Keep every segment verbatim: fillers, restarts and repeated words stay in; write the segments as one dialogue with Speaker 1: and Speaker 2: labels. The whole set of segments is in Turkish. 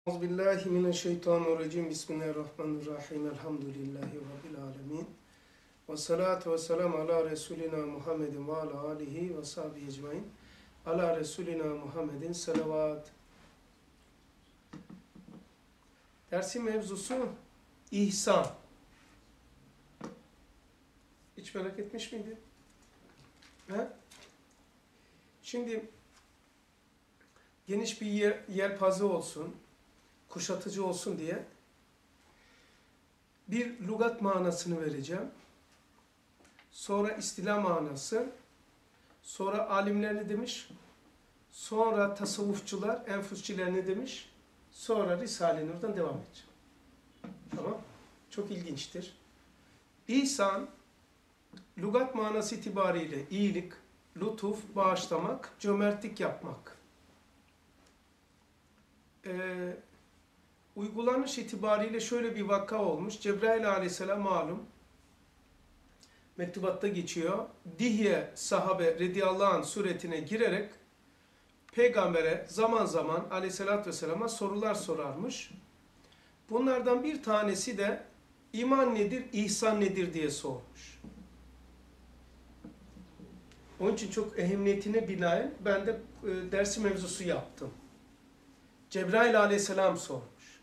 Speaker 1: Euzubillahimineşşeytanirracim. Bismillahirrahmanirrahim. Elhamdülillahi Rabbil alemin. Ve salatu ve selamu ala Resulina Muhammedin ve ala alihi ve sahbihi ecmain. Ala Resulina Muhammedin selavat. Dersin mevzusu ihsan. Hiç merak etmiş miydin? He? Şimdi geniş bir yer, yelpaze olsun, kuşatıcı olsun diye bir lügat manasını vereceğim. Sonra istila manası, sonra alimler ne demiş, sonra tasavvufçular, enfüsçiler ne demiş, sonra Risale-i Nur'dan devam edeceğim. Tamam? Çok ilginçtir. İhsan, lügat manası itibariyle iyilik, lütuf, bağışlamak, cömertlik yapmak. Ee, uygulanış itibariyle şöyle bir vaka olmuş. Cebrail aleyhisselam malum, mektubatta geçiyor. Dihye sahabe radıyallahu anh suretine girerek peygambere zaman zaman aleyhissalatü vesselama sorular sorarmış. Bunlardan bir tanesi de iman nedir, ihsan nedir diye sormuş. Onun için çok ehemmiyetine binaen ben de e, dersi mevzusu yaptım. Cebrail aleyhisselam sormuş.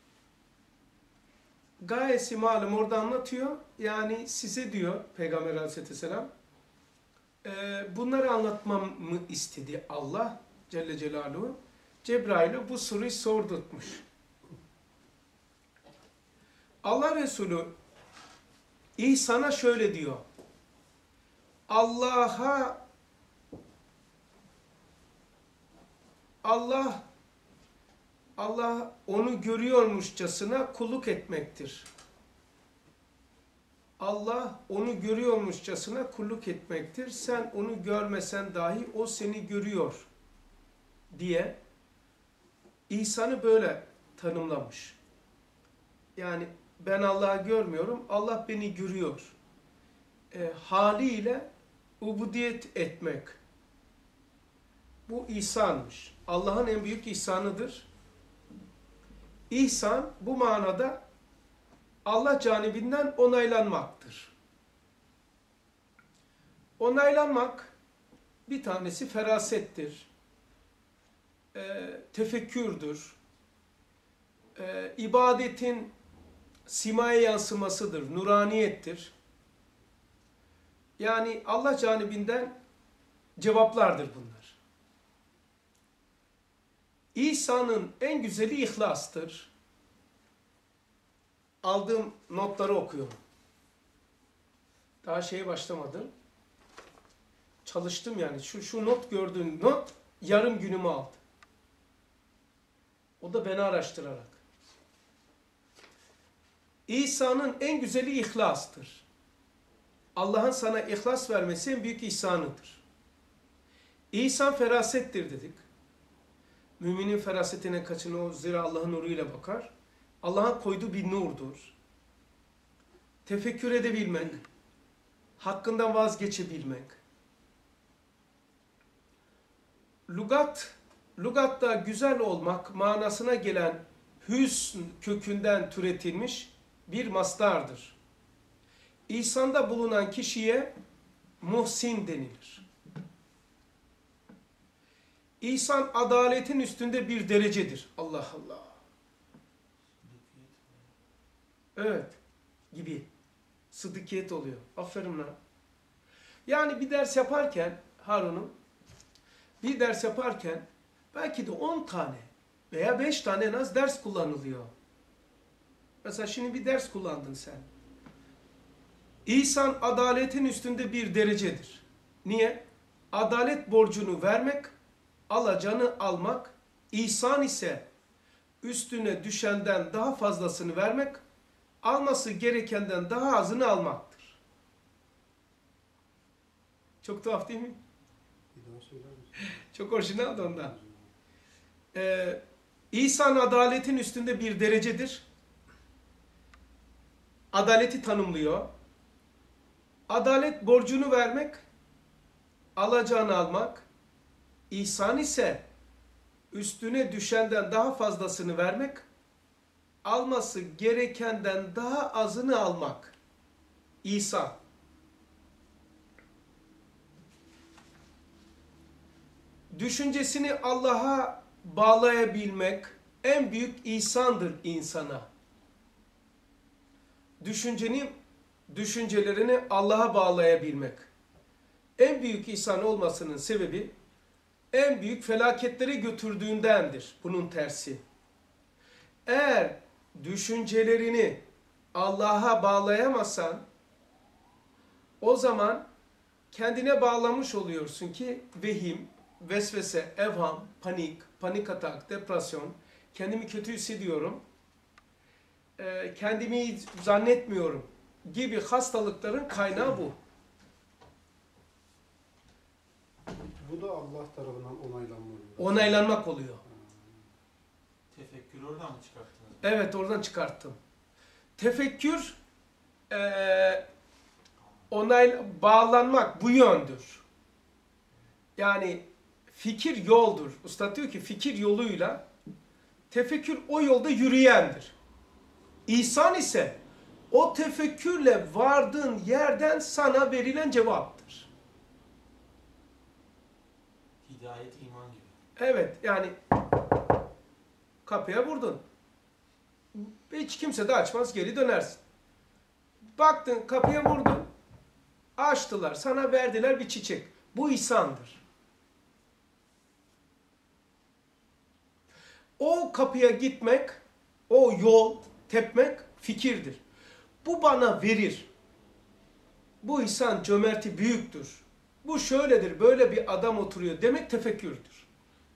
Speaker 1: Gayesi malum orada anlatıyor. Yani size diyor Peygamber aleyhisselam, e, bunları anlatmamı istedi Allah Celle Celaluhu. Cebrail'e bu soruyu sordurtmuş. Allah Resulü İhsan'a şöyle diyor. Allah'a Allah Allah onu görüyormuşçasına kulluk etmektir. Allah onu görüyormuşçasına kulluk etmektir. Sen onu görmesen dahi o seni görüyor diye İhsan'ı böyle tanımlamış. Yani ben Allah'ı görmüyorum, Allah beni görüyor. E, haliyle ubudiyet etmek. Bu ihsanmış. Allah'ın en büyük ihsanıdır. İhsan bu manada Allah canibinden onaylanmaktır. Onaylanmak bir tanesi ferasettir, e, tefekkürdür, e, ibadetin simaya yansımasıdır, nuraniyettir. Yani Allah canibinden cevaplardır bunlar. İhsanın en güzeli ihlastır. Aldığım notları okuyorum. Daha şeye başlamadım. Çalıştım yani. Şu, şu not gördüğün not yarım günümü aldı. O da beni araştırarak. İhsanın en güzeli ihlastır. Allah'ın sana ihlas vermesi en büyük ihsanıdır. İhsan ferasettir dedik. Müminin ferasetine kaçınır, zira Allah'ın nuruyla bakar. Allah'ın koyduğu bir nurdur. Tefekkür edebilmek, hakkından vazgeçebilmek. Lugat, lugatta güzel olmak manasına gelen hüsn kökünden türetilmiş bir mastardır. İhsanda bulunan kişiye muhsin denilir. İhsan adaletin üstünde bir derecedir. Allah Allah. Evet. Gibi. Sıdıkiyet oluyor. Aferin lan. Yani bir ders yaparken Harun'um bir ders yaparken belki de on tane veya beş tane en az ders kullanılıyor. Mesela şimdi bir ders kullandın sen. İhsan adaletin üstünde bir derecedir. Niye? Adalet borcunu vermek, alacağını almak, ihsan ise üstüne düşenden daha fazlasını vermek, alması gerekenden daha azını almaktır. Çok tuhaf değil mi? Çok orijinal da ondan. Ee, İhsan adaletin üstünde bir derecedir. Adaleti tanımlıyor. Adalet borcunu vermek, alacağını almak. İhsan ise üstüne düşenden daha fazlasını vermek, alması gerekenden daha azını almak. İhsan. Düşüncesini Allah'a bağlayabilmek en büyük ihsandır insana. Düşüncenin, düşüncelerini Allah'a bağlayabilmek. En büyük ihsan olmasının sebebi, en büyük felaketleri götürdüğündendir. Bunun tersi. Eğer düşüncelerini Allah'a bağlayamazsan, o zaman kendine bağlamış oluyorsun ki vehim, vesvese, evham, panik, panik atak, depresyon, kendimi kötü hissediyorum, kendimi zannetmiyorum gibi hastalıkların kaynağı bu.
Speaker 2: Bu da Allah tarafından onaylanma oluyor.
Speaker 1: Onaylanmak oluyor.
Speaker 3: Tefekkürü oradan mı çıkarttınız?
Speaker 1: Evet, oradan çıkarttım. Tefekkür, e, onay, bağlanmak bu yöndür. Yani fikir yoldur. Usta diyor ki fikir yoluyla, tefekkür o yolda yürüyendir. İhsan ise o tefekkürle vardığın yerden sana verilen cevaptır.
Speaker 3: Hidayet, iman gibi.
Speaker 1: Evet, yani kapıya vurdun. Hiç kimse de açmaz, geri dönersin. Baktın, kapıya vurdun. Açtılar, sana verdiler bir çiçek. Bu ihsandır. O kapıya gitmek, o yol tepmek fikirdir. Bu bana verir. Bu ihsan cömerti büyüktür. Bu şöyledir, böyle bir adam oturuyor demek tefekkürdür.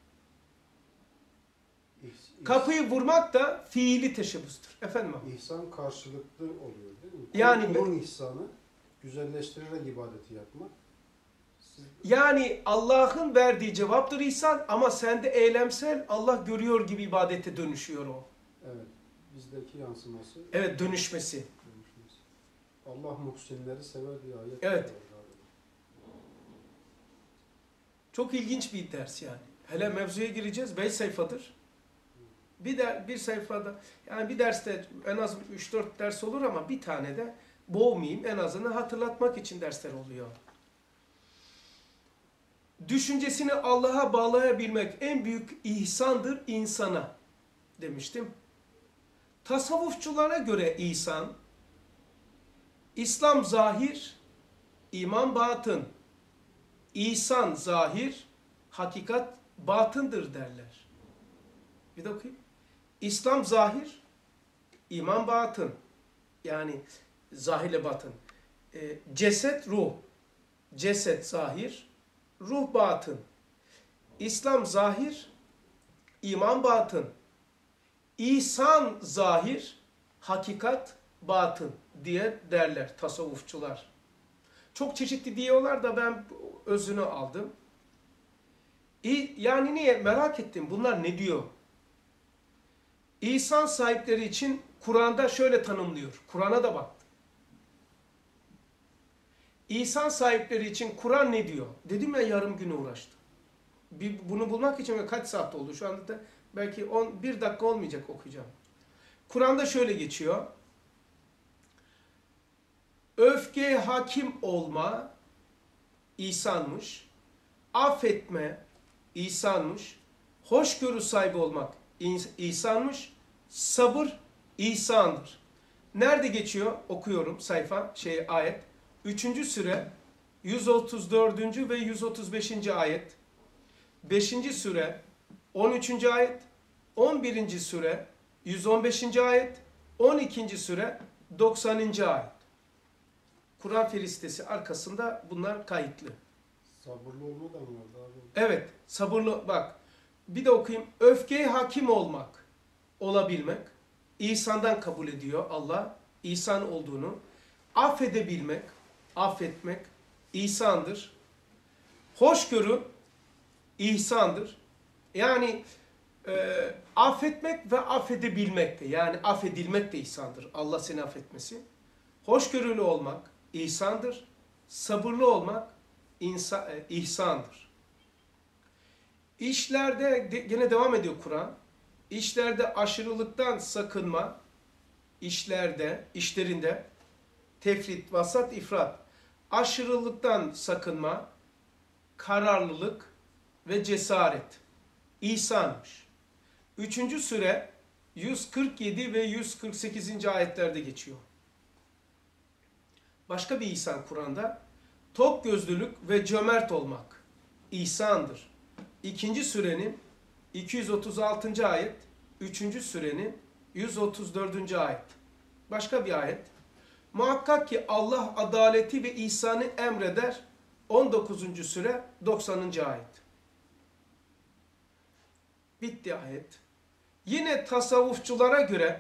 Speaker 1: Kapıyı vurmak da fiili teşebbüstür. Efendim abi?
Speaker 2: İhsan karşılıklı oluyor değil mi?
Speaker 1: Yani
Speaker 2: kulun ihsanı, güzelleştirerek ibadeti yapmak. Siz...
Speaker 1: Yani Allah'ın verdiği cevaptır ihsan ama sende eylemsel Allah görüyor gibi ibadete dönüşüyor o.
Speaker 2: Evet. Bizdeki yansıması.
Speaker 1: Evet, dönüşmesi.
Speaker 2: dönüşmesi. Allah muhsinleri sever diye ayet.
Speaker 1: Evet. Çok ilginç bir ders yani. Hele mevzuya gireceğiz. Beş sayfadır. Bir de bir sayfada, yani bir derste en az üç dört ders olur ama bir tane de boğmayayım, en azını hatırlatmak için dersler oluyor. Düşüncesini Allah'a bağlayabilmek en büyük ihsandır insana demiştim. Tasavvufçulara göre ihsan, İslam zahir, iman batın. İhsan zahir, hakikat batındır derler. Bir de okuyayım. İslam zahir, iman batın. Yani zahirle batın. E, ceset ruh. Ceset zahir, ruh batın. İslam zahir, iman batın. İhsan zahir, hakikat batın diye derler tasavvufçular. Çok çeşitli diyorlar da ben özünü aldım. Yani niye? Merak ettim. Bunlar ne diyor? İhsan sahipleri için Kur'an'da şöyle tanımlıyor. Kur'an'a da bak. İhsan sahipleri için Kur'an ne diyor? Dedim ya, yarım gün uğraştım. Bir, bunu bulmak için kaç saat oldu? Şu anda da belki on bir dakika olmayacak okuyacağım. Kur'an'da şöyle geçiyor. Öfkeye hakim olma ihsanmış. Affetme ihsanmış. Hoşgörü sahibi olmak ihsanmış. Sabır ihsandır. Nerede geçiyor? Okuyorum sayfa, şey ayet. Üçüncü süre yüz otuz dördüncü ve yüz otuz beşinci ayet. Beşinci süre on üçüncü ayet. On birinci süre yüz on beşinci ayet. On ikinci süre doksanıncı ayet. Kur'an Filistesi arkasında bunlar kayıtlı.
Speaker 2: Sabırlı olma da mı vardı abi?
Speaker 1: Evet, sabırlı, bak. Bir de okuyayım. Öfkeye hakim olmak, olabilmek. İhsandan kabul ediyor Allah. İhsan olduğunu. Affedebilmek, affetmek ihsandır. Hoşgörü ihsandır. Yani e, affetmek ve affedebilmek de, yani affedilmek de ihsandır. Allah seni affetmesi. Hoşgörülü olmak ihsandır. Sabırlı olmak insa, e, ihsandır. İşlerde, de, gene devam ediyor Kur'an. İşlerde aşırılıktan sakınma, işlerde, işlerinde, tefrit, vasat, ifrat, aşırılıktan sakınma, kararlılık ve cesaret. İhsanmış. Üçüncü süre yüz kırk yedi ve yüz kırk sekizinci ayetlerde geçiyor. Başka bir ihsan Kur'an'da, tok gözlülük ve cömert olmak ihsandır. İkinci sürenin iki yüz otuz altıncı ayet, üçüncü sürenin yüz otuz dördüncü ayet. Başka bir ayet. Muhakkak ki Allah adaleti ve ihsanı emreder. on dokuzuncu süre doksanıncı ayet. Bitti ayet. Yine tasavvufçulara göre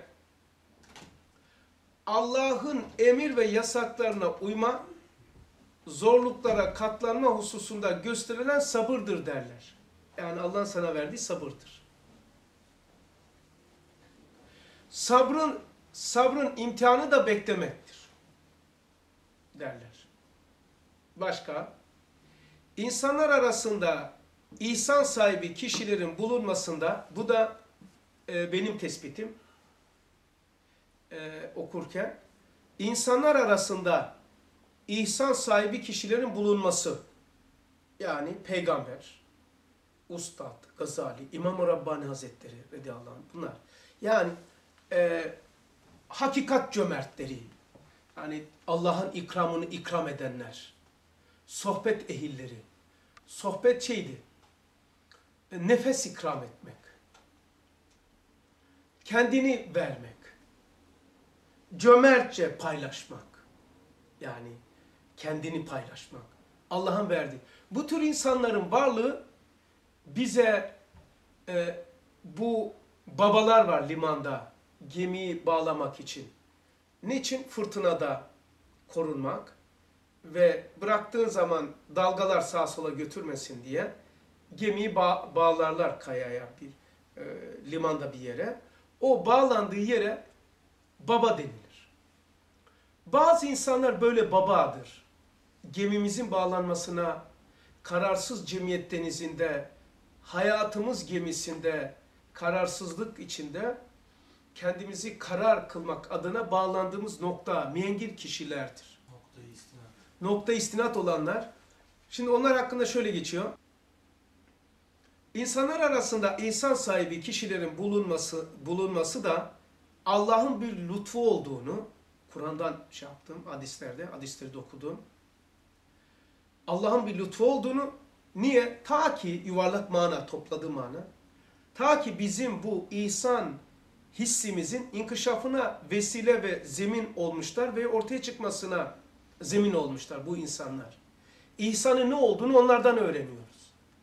Speaker 1: Allah'ın emir ve yasaklarına uyma, zorluklara katlanma hususunda gösterilen sabırdır derler. Yani Allah'ın sana verdiği sabırdır. Sabrın, sabrın imtihanı da beklemektir derler. Başka, insanlar arasında ihsan sahibi kişilerin bulunmasında, bu da e, benim tespitim e, okurken, insanlar arasında ihsan sahibi kişilerin bulunması, yani peygamber, Ustad, Gazali, İmam-ı Rabbani Hazretleri radıyallahu anh, bunlar. Yani e, hakikat cömertleri, yani Allah'ın ikramını ikram edenler, sohbet ehilleri, sohbet şeydi, nefes ikram etmek, kendini vermek, cömertçe paylaşmak, yani kendini paylaşmak, Allah'ın verdiği. Bu tür insanların varlığı bize e, bu babalar var limanda gemiyi bağlamak için. Niçin? Fırtınada korunmak ve bıraktığın zaman dalgalar sağa sola götürmesin diye gemiyi bağ bağlarlar kayaya, bir e, limanda bir yere. O bağlandığı yere baba denilir. Bazı insanlar böyle babadır. Gemimizin bağlanmasına, kararsız cemiyet denizinde, hayatımız gemisinde, kararsızlık içinde kendimizi karar kılmak adına bağlandığımız nokta, mihengir kişilerdir.
Speaker 3: Nokta istinat.
Speaker 1: Nokta istinat olanlar. Şimdi onlar hakkında şöyle geçiyor. İnsanlar arasında insan sahibi kişilerin bulunması, bulunması da Allah'ın bir lütfu olduğunu, Kur'an'dan şey yaptım, hadislerde, hadisleri de okudum. Allah'ın bir lütfu olduğunu, niye? Ta ki yuvarlak mana, topladığı mana, ta ki bizim bu ihsan hissimizin inkişafına vesile ve zemin olmuşlar ve ortaya çıkmasına zemin olmuşlar bu insanlar. İhsanın ne olduğunu onlardan öğreniyoruz.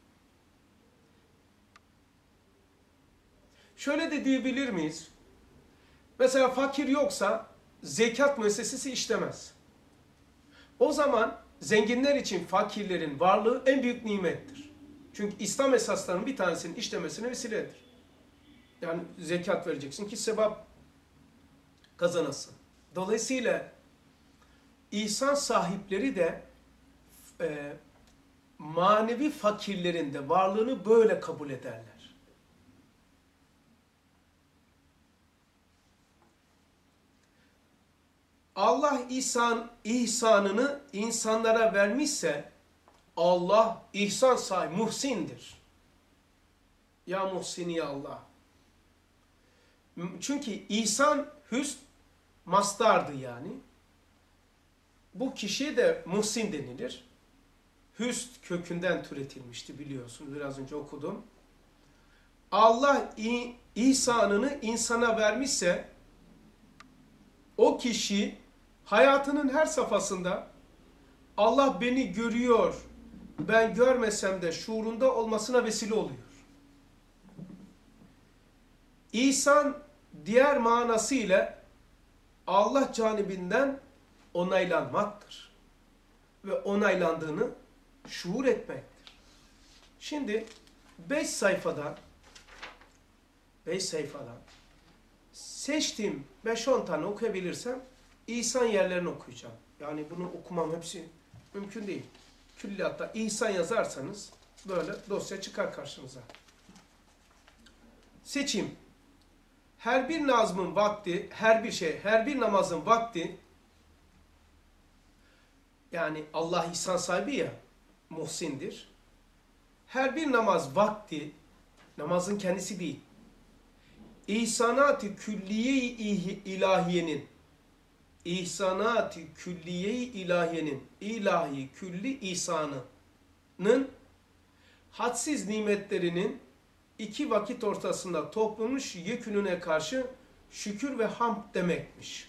Speaker 1: Şöyle de diyebilir miyiz? Mesela fakir yoksa zekat müessesesi işlemez. O zaman zenginler için fakirlerin varlığı en büyük nimettir. Çünkü İslam esaslarının bir tanesinin işlemesine vesiledir. Yani zekat vereceksin ki sevap kazanasın. Dolayısıyla ihsan sahipleri de e, manevi fakirlerin de varlığını böyle kabul ederler. Allah ihsan, ihsanını insanlara vermişse Allah ihsan sahibi, muhsindir. Ya muhsini ya Allah. Çünkü ihsan, hüsn, mastardı yani. Bu kişiye de muhsin denilir. Hüsn kökünden türetilmişti biliyorsun. Biraz önce okudum. Allah ihsanını insana vermişse o kişi hayatının her safhasında Allah beni görüyor, ben görmesem de şuurunda olmasına vesile oluyor. İhsan diğer manasıyla Allah canibinden onaylanmaktır. Ve onaylandığını şuur etmektir. Şimdi beş sayfadan beş sayfadan seçtiğim beş on tane okuyabilirsem İhsan yerlerini okuyacağım. Yani bunu okumam hepsi mümkün değil. Külliyatta İhsan yazarsanız Böyle dosya çıkar karşınıza. Seçim. Her bir nazmın vakti, her bir şey, her bir namazın vakti, yani Allah ihsan sahibi ya, muhsindir. Her bir namaz vakti, namazın kendisi değil, İhsanat-ı külliye-i ilahiyenin, İhsanat-ı külliye-i ilahiyenin, ilahi külli ihsanının, hadsiz nimetlerinin iki vakit ortasında toplanmış yekününe karşı şükür ve hamd demekmiş.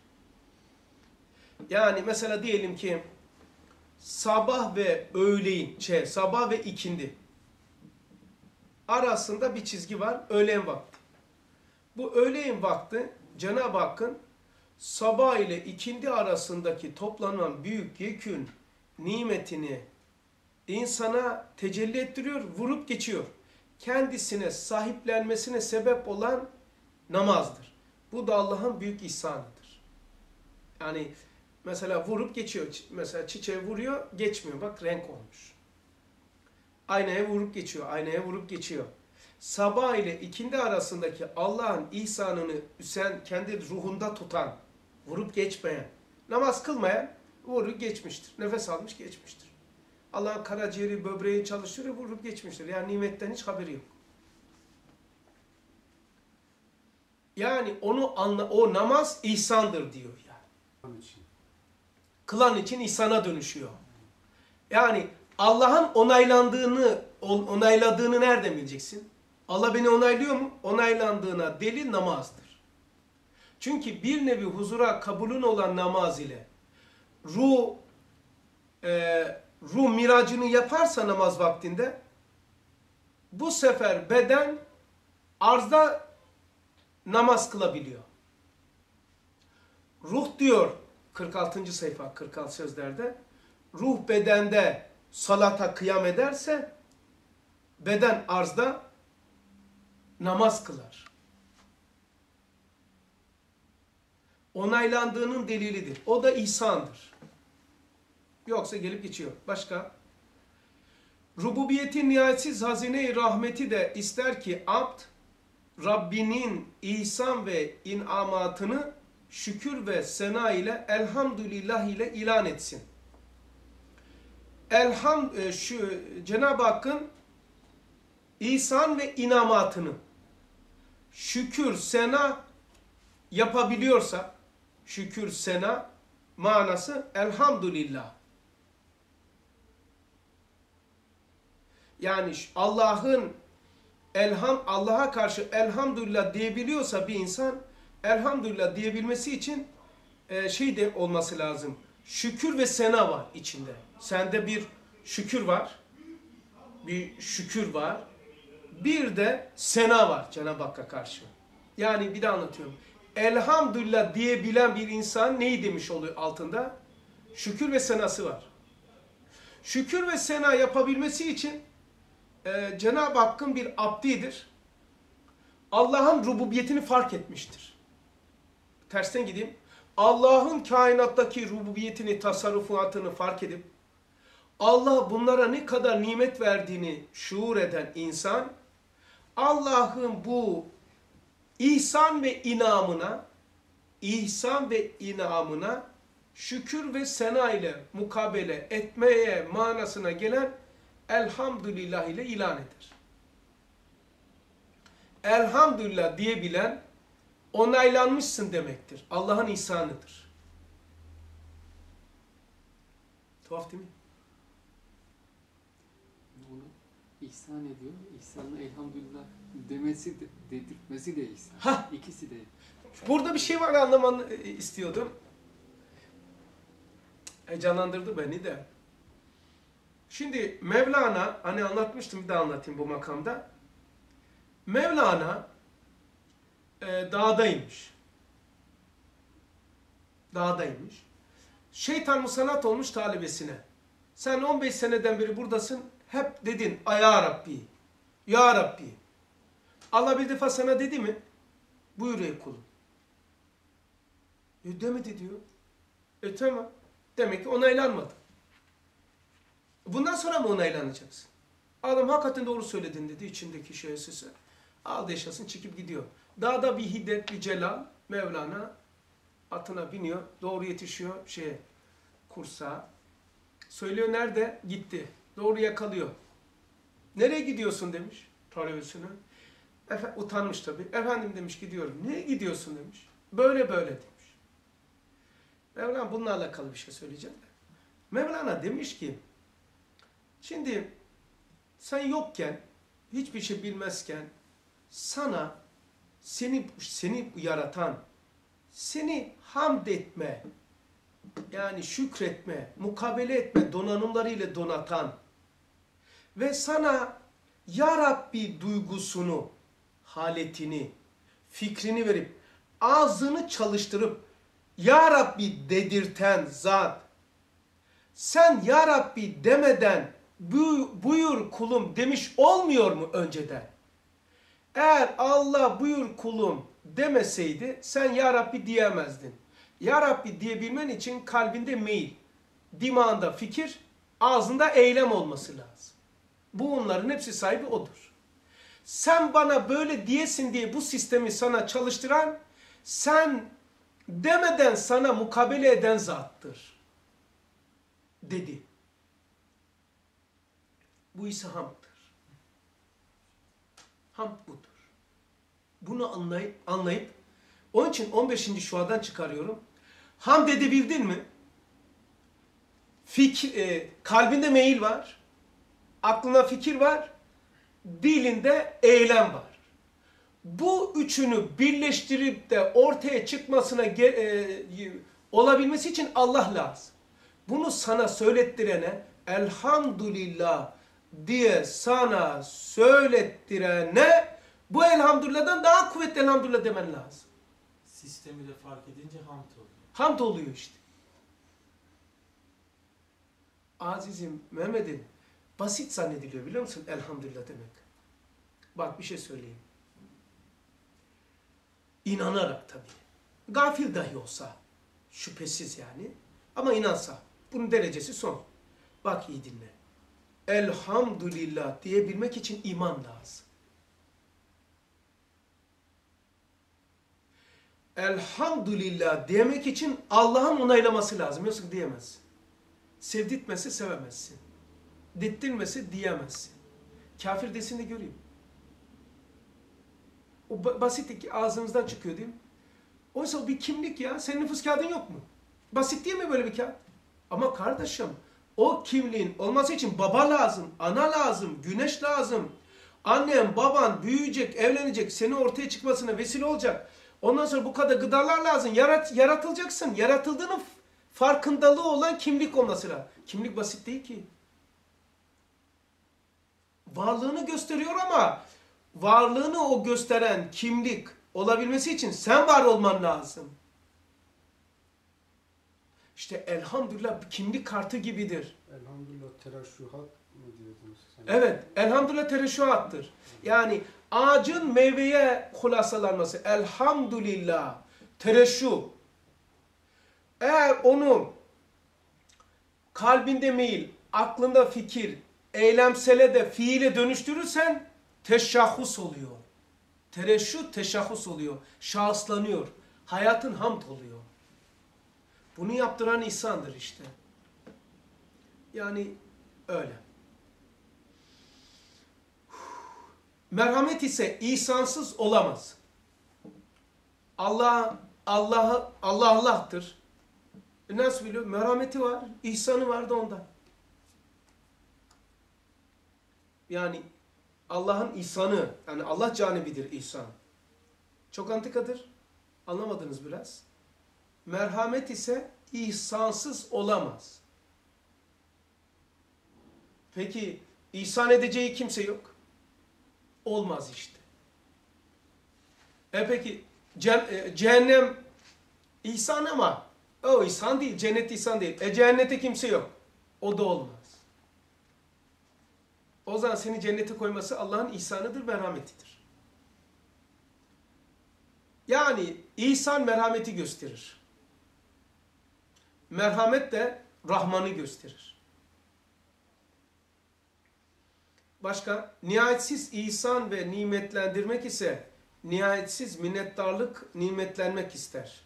Speaker 1: Yani mesela diyelim ki sabah ve öğleyin, şey, sabah ve ikindi arasında bir çizgi var, öğlen vakti. Bu öğleyin vakti Cenab-ı Hakk'ın sabah ile ikindi arasındaki toplanan büyük yekün nimetini insana tecelli ettiriyor, vurup geçiyor. Kendisine sahiplenmesine sebep olan namazdır. Bu da Allah'ın büyük ihsanıdır. Yani mesela vurup geçiyor. Mesela çiçeğe vuruyor, geçmiyor. Bak renk olmuş. Aynaya vurup geçiyor, aynaya vurup geçiyor. Sabah ile ikindi arasındaki Allah'ın ihsanını sen kendi ruhunda tutan, vurup geçmeyen, namaz kılmayan vurup geçmiştir. Nefes almış geçmiştir. Allah'ın karaciğeri, böbreği çalıştırıyor, vurup geçmiştir. Yani nimetten hiç haberi yok. Yani onu anla, o namaz ihsandır diyor yani.
Speaker 2: Onun için.
Speaker 1: Kılan için ihsana dönüşüyor. Yani Allah'ın onaylandığını, onayladığını nereden bileceksin? Allah beni onaylıyor mu? Onaylandığına delil namazdır. Çünkü bir nevi huzura kabulün olan namaz ile ruh, e, ruh miracını yaparsa namaz vaktinde bu sefer beden arzda namaz kılabiliyor. Ruh diyor kırk altıncı sayfa kırk altı sözlerde, ruh bedende salata kıyam ederse beden arzda namaz kılar. Onaylandığının delilidir. O da ihsandır. Yoksa gelip geçiyor. Başka? Rububiyetin nihayetsiz hazine-i rahmeti de ister ki abd, Rabbinin ihsan ve inamatını şükür ve sena ile elhamdülillah ile ilan etsin. Elham, şu Cenab-ı Hakk'ın ihsan ve inamatını şükür, sena yapabiliyorsa, şükür, sena manası elhamdülillah. Yani Allah'ın elham Allah'a karşı elhamdülillah diyebiliyorsa bir insan, elhamdülillah diyebilmesi için e, şey de olması lazım. Şükür ve sena var içinde. Sende bir şükür var. Bir şükür var. Bir de sena var Cenab-ı Hakk'a karşı. Yani bir de anlatıyorum. Elhamdülillah diyebilen bir insan neyi demiş oluyor altında? Şükür ve senası var. Şükür ve sena yapabilmesi için e, Cenab-ı Hakk'ın bir abdidir. Allah'ın rububiyetini fark etmiştir. Tersten gideyim. Allah'ın kainattaki rububiyetini, tasarrufatını fark edip Allah bunlara ne kadar nimet verdiğini şuur eden insan, Allah'ın bu ihsan ve inamına, ihsan ve inamına şükür ve sena ile mukabele etmeye manasına gelen elhamdülillah ile ilan eder. Elhamdülillah diyebilen onaylanmışsın demektir. Allah'ın ihsanıdır. Tuhaf değil mi?
Speaker 4: Onu ihsan ediyor. İhsanla elhamdülillah demesi de, dedirtmesi de ihsan.
Speaker 1: Hah!
Speaker 4: İkisi de.
Speaker 1: Burada bir şey var anlamanı istiyordum. Heyecanlandırdı beni de. Şimdi Mevlana, hani anlatmıştım bir daha anlatayım bu makamda. Mevlana e, dağdaymış. Dağdaymış. Şeytan musallat olmuş talebesine. Sen on beş seneden beri buradasın. Hep dedin ya Rabbi. Ya Rabbi. Allah bir defa sana dedi mi? Buyur ey kulum. E demedi diyor. E tamam. Demek ki onaylanmadı. Bundan sonra mı onaylanacaksın? Adam hakikaten doğru söyledin dedi içindeki şey sesi. Aldı eşyasını çekip gidiyor. Dağda bir hiddet, bir celal Mevlana atına biniyor. Doğru yetişiyor şeye, kursağa. Söylüyor nerede? Gitti. Doğru yakalıyor. Nereye gidiyorsun demiş talebesine. Efe, utanmış tabii. Efendim demiş gidiyorum. Nereye gidiyorsun demiş. Böyle böyle demiş. Mevlana bununla alakalı bir şey söyleyeceğim de. Mevlana demiş ki şimdi sen yokken, hiçbir şey bilmezken sana seni seni yaratan, seni hamd etme, yani şükretme, mukabele etme donanımlarıyla donatan ve sana Ya Rabbi duygusunu, haletini, fikrini verip ağzını çalıştırıp Ya Rabbi dedirten zat, sen Ya Rabbi demeden buyur kulum demiş olmuyor mu önceden? Eğer Allah buyur kulum demeseydi sen Ya Rabbi diyemezdin. Ya Rabbi diyebilmen için kalbinde meyil, dimağında fikir, ağzında eylem olması lazım. Bunların hepsi sahibi odur. Sen bana böyle diyesin diye bu sistemi sana çalıştıran, sen demeden sana mukabele eden zattır. Dedi. Bu ise hamdır. Hamd budur. Bunu anlayıp, anlayıp onun için on beşinci şuadan çıkarıyorum. Hamd edebildin mi? Fikir, e, kalbinde meyil var. Aklına fikir var. Dilinde eylem var. Bu üçünü birleştirip de ortaya çıkmasına e, olabilmesi için Allah lazım. Bunu sana söylettirene elhamdülillah diye sana söylettirene bu elhamdülillah'dan daha kuvvetli elhamdülillah demen lazım.
Speaker 3: Sistemi de fark edince hamd oluyor.
Speaker 1: Hamd oluyor işte. Azizim Mehmet'im basit zannediliyor biliyor musun elhamdülillah demek. Bak bir şey söyleyeyim. İnanarak tabii. Gafil dahi olsa şüphesiz yani ama inansa bunun derecesi son. Bak iyi dinle. Elhamdülillah diyebilmek için iman lazım. Elhamdülillah demek için Allah'ın onaylaması lazım. Yoksa diyemezsin. Sevdirtmesi sevemezsin. Dettirmesi diyemezsin. Kafir desin de göreyim. O basit ki ağzımızdan çıkıyor değil mi? Oysa o bir kimlik ya. Senin nüfus kağıdın yok mu? Basit değil mi böyle bir kağıt? Ama kardeşim o kimliğin olması için baba lazım, ana lazım, güneş lazım. Annen, baban büyüyecek, evlenecek, seni ortaya çıkmasına vesile olacak. Ondan sonra bu kadar gıdalar lazım. Yarat, yaratılacaksın. Yaratıldığının farkındalığı olan kimlik olması lazım. Kimlik basit değil ki. Varlığını gösteriyor ama varlığını o gösteren kimlik olabilmesi için sen var olman lazım. İşte elhamdülillah kimlik kartı gibidir.
Speaker 2: Elhamdülillah tereşşuhat mı diyordunuz sen?
Speaker 1: Evet, elhamdülillah tereşşuhattır. Yani ağacın meyveye hulasalanması. Elhamdülillah tereşşuh. Eğer onu kalbinde meyil, aklında fikir, eylemsele de fiile dönüştürürsen teşahhus oluyor. Tereşşuh teşahhus oluyor. Şahıslanıyor. Hayatın hamd oluyor. Bunu yaptıran ihsandır işte. Yani öyle. Merhamet ise ihsansız olamaz. Allah Allah Allah Allah'tır. E nasıl biliyor? Merhameti var, ihsanı var da ondan. Yani Allah'ın ihsanı, yani Allah canibidir ihsan. Çok antikadır. Anlamadınız biraz. Merhamet ise ihsansız olamaz. Peki ihsan edeceği kimse yok. Olmaz işte. E peki cehennem ihsan ama o ihsan değil, cennet ihsan değil. E cennete kimse yok. O da olmaz. O zaman seni cennete koyması Allah'ın ihsanıdır, merhametidir. Yani ihsan merhameti gösterir. Merhamet de Rahman'ı gösterir. Başka? Nihayetsiz ihsan ve nimetlendirmek ise nihayetsiz minnettarlık, nimetlenmek ister.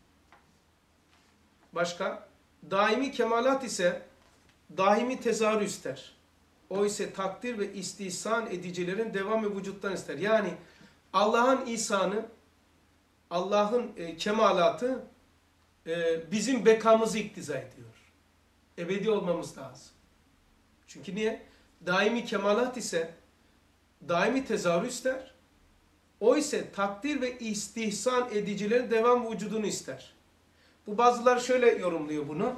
Speaker 1: Başka? Daimi kemalat ise daimi tezahür ister. O ise takdir ve istihsan edicilerin devam ve vücuttan ister. Yani Allah'ın ihsanı, Allah'ın e, kemalatı e, bizim bekamızı iktiza ediyor. Ebedi olmamız lazım. Çünkü niye? Daimi kemalat ise daimi tezahür ister. O ise takdir ve istihsan edicilerin devam vücudunu ister. Bu bazıları şöyle yorumluyor bunu.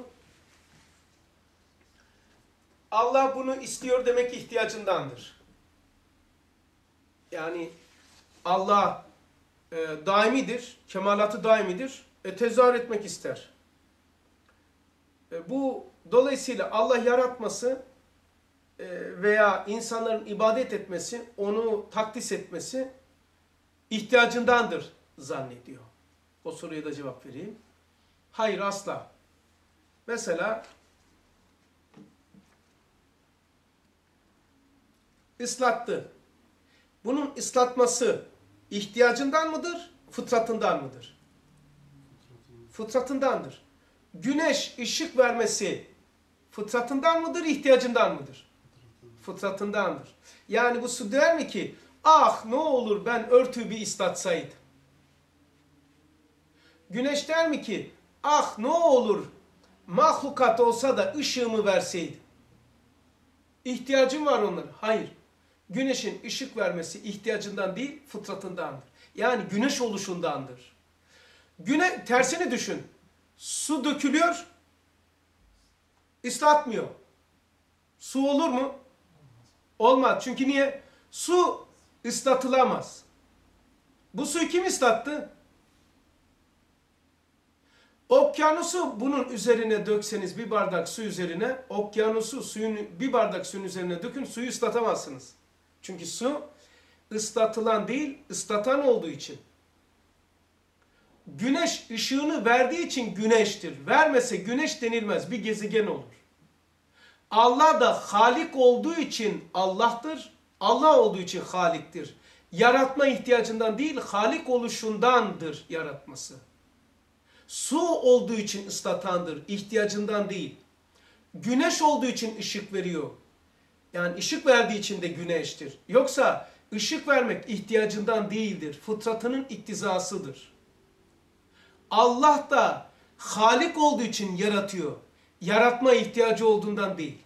Speaker 1: Allah bunu istiyor demek ihtiyacındandır. Yani Allah e, daimidir, kemalatı daimidir, e, tezahür etmek ister. E, bu dolayısıyla Allah yaratması e, veya insanların ibadet etmesi, onu takdis etmesi ihtiyacındandır zannediyor. O soruya da cevap vereyim. Hayır, asla. Mesela ıslattı. Bunun ıslatması ihtiyacından mıdır, fıtratından mıdır? Fıtratındandır. Güneş ışık vermesi fıtratından mıdır, ihtiyacından mıdır? Fıtratındandır. Yani bu su der mi ki, ah ne olur ben örtüyü bir ıslatsaydım? Güneş der mi ki, ah ne olur mahlukat olsa da ışığımı verseydi? İhtiyacım var onlara. Hayır. Güneşin ışık vermesi ihtiyacından değil, fıtratındandır. Yani güneş oluşundandır. Güne, tersini düşün. Su dökülüyor, ıslatmıyor. Su olur mu? Olmaz. Çünkü niye? Su ıslatılamaz. Bu suyu kim ıslattı? Okyanusu bunun üzerine dökseniz bir bardak su üzerine, okyanusu suyun bir bardak suyun üzerine dökün, suyu ıslatamazsınız. Çünkü su ıslatılan değil, ıslatan olduğu için. Güneş ışığını verdiği için güneştir. Vermese güneş denilmez, bir gezegen olur. Allah da Halik olduğu için Allah'tır, Allah olduğu için Halik'tir. Yaratma ihtiyacından değil, Halik oluşundandır yaratması. Su olduğu için ıslatandır, ihtiyacından değil. Güneş olduğu için ışık veriyor. Yani ışık verdiği için de güneştir. Yoksa ışık vermek ihtiyacından değildir. Fıtratının iktizasıdır. Allah da Halik olduğu için yaratıyor. Yaratma ihtiyacı olduğundan değil.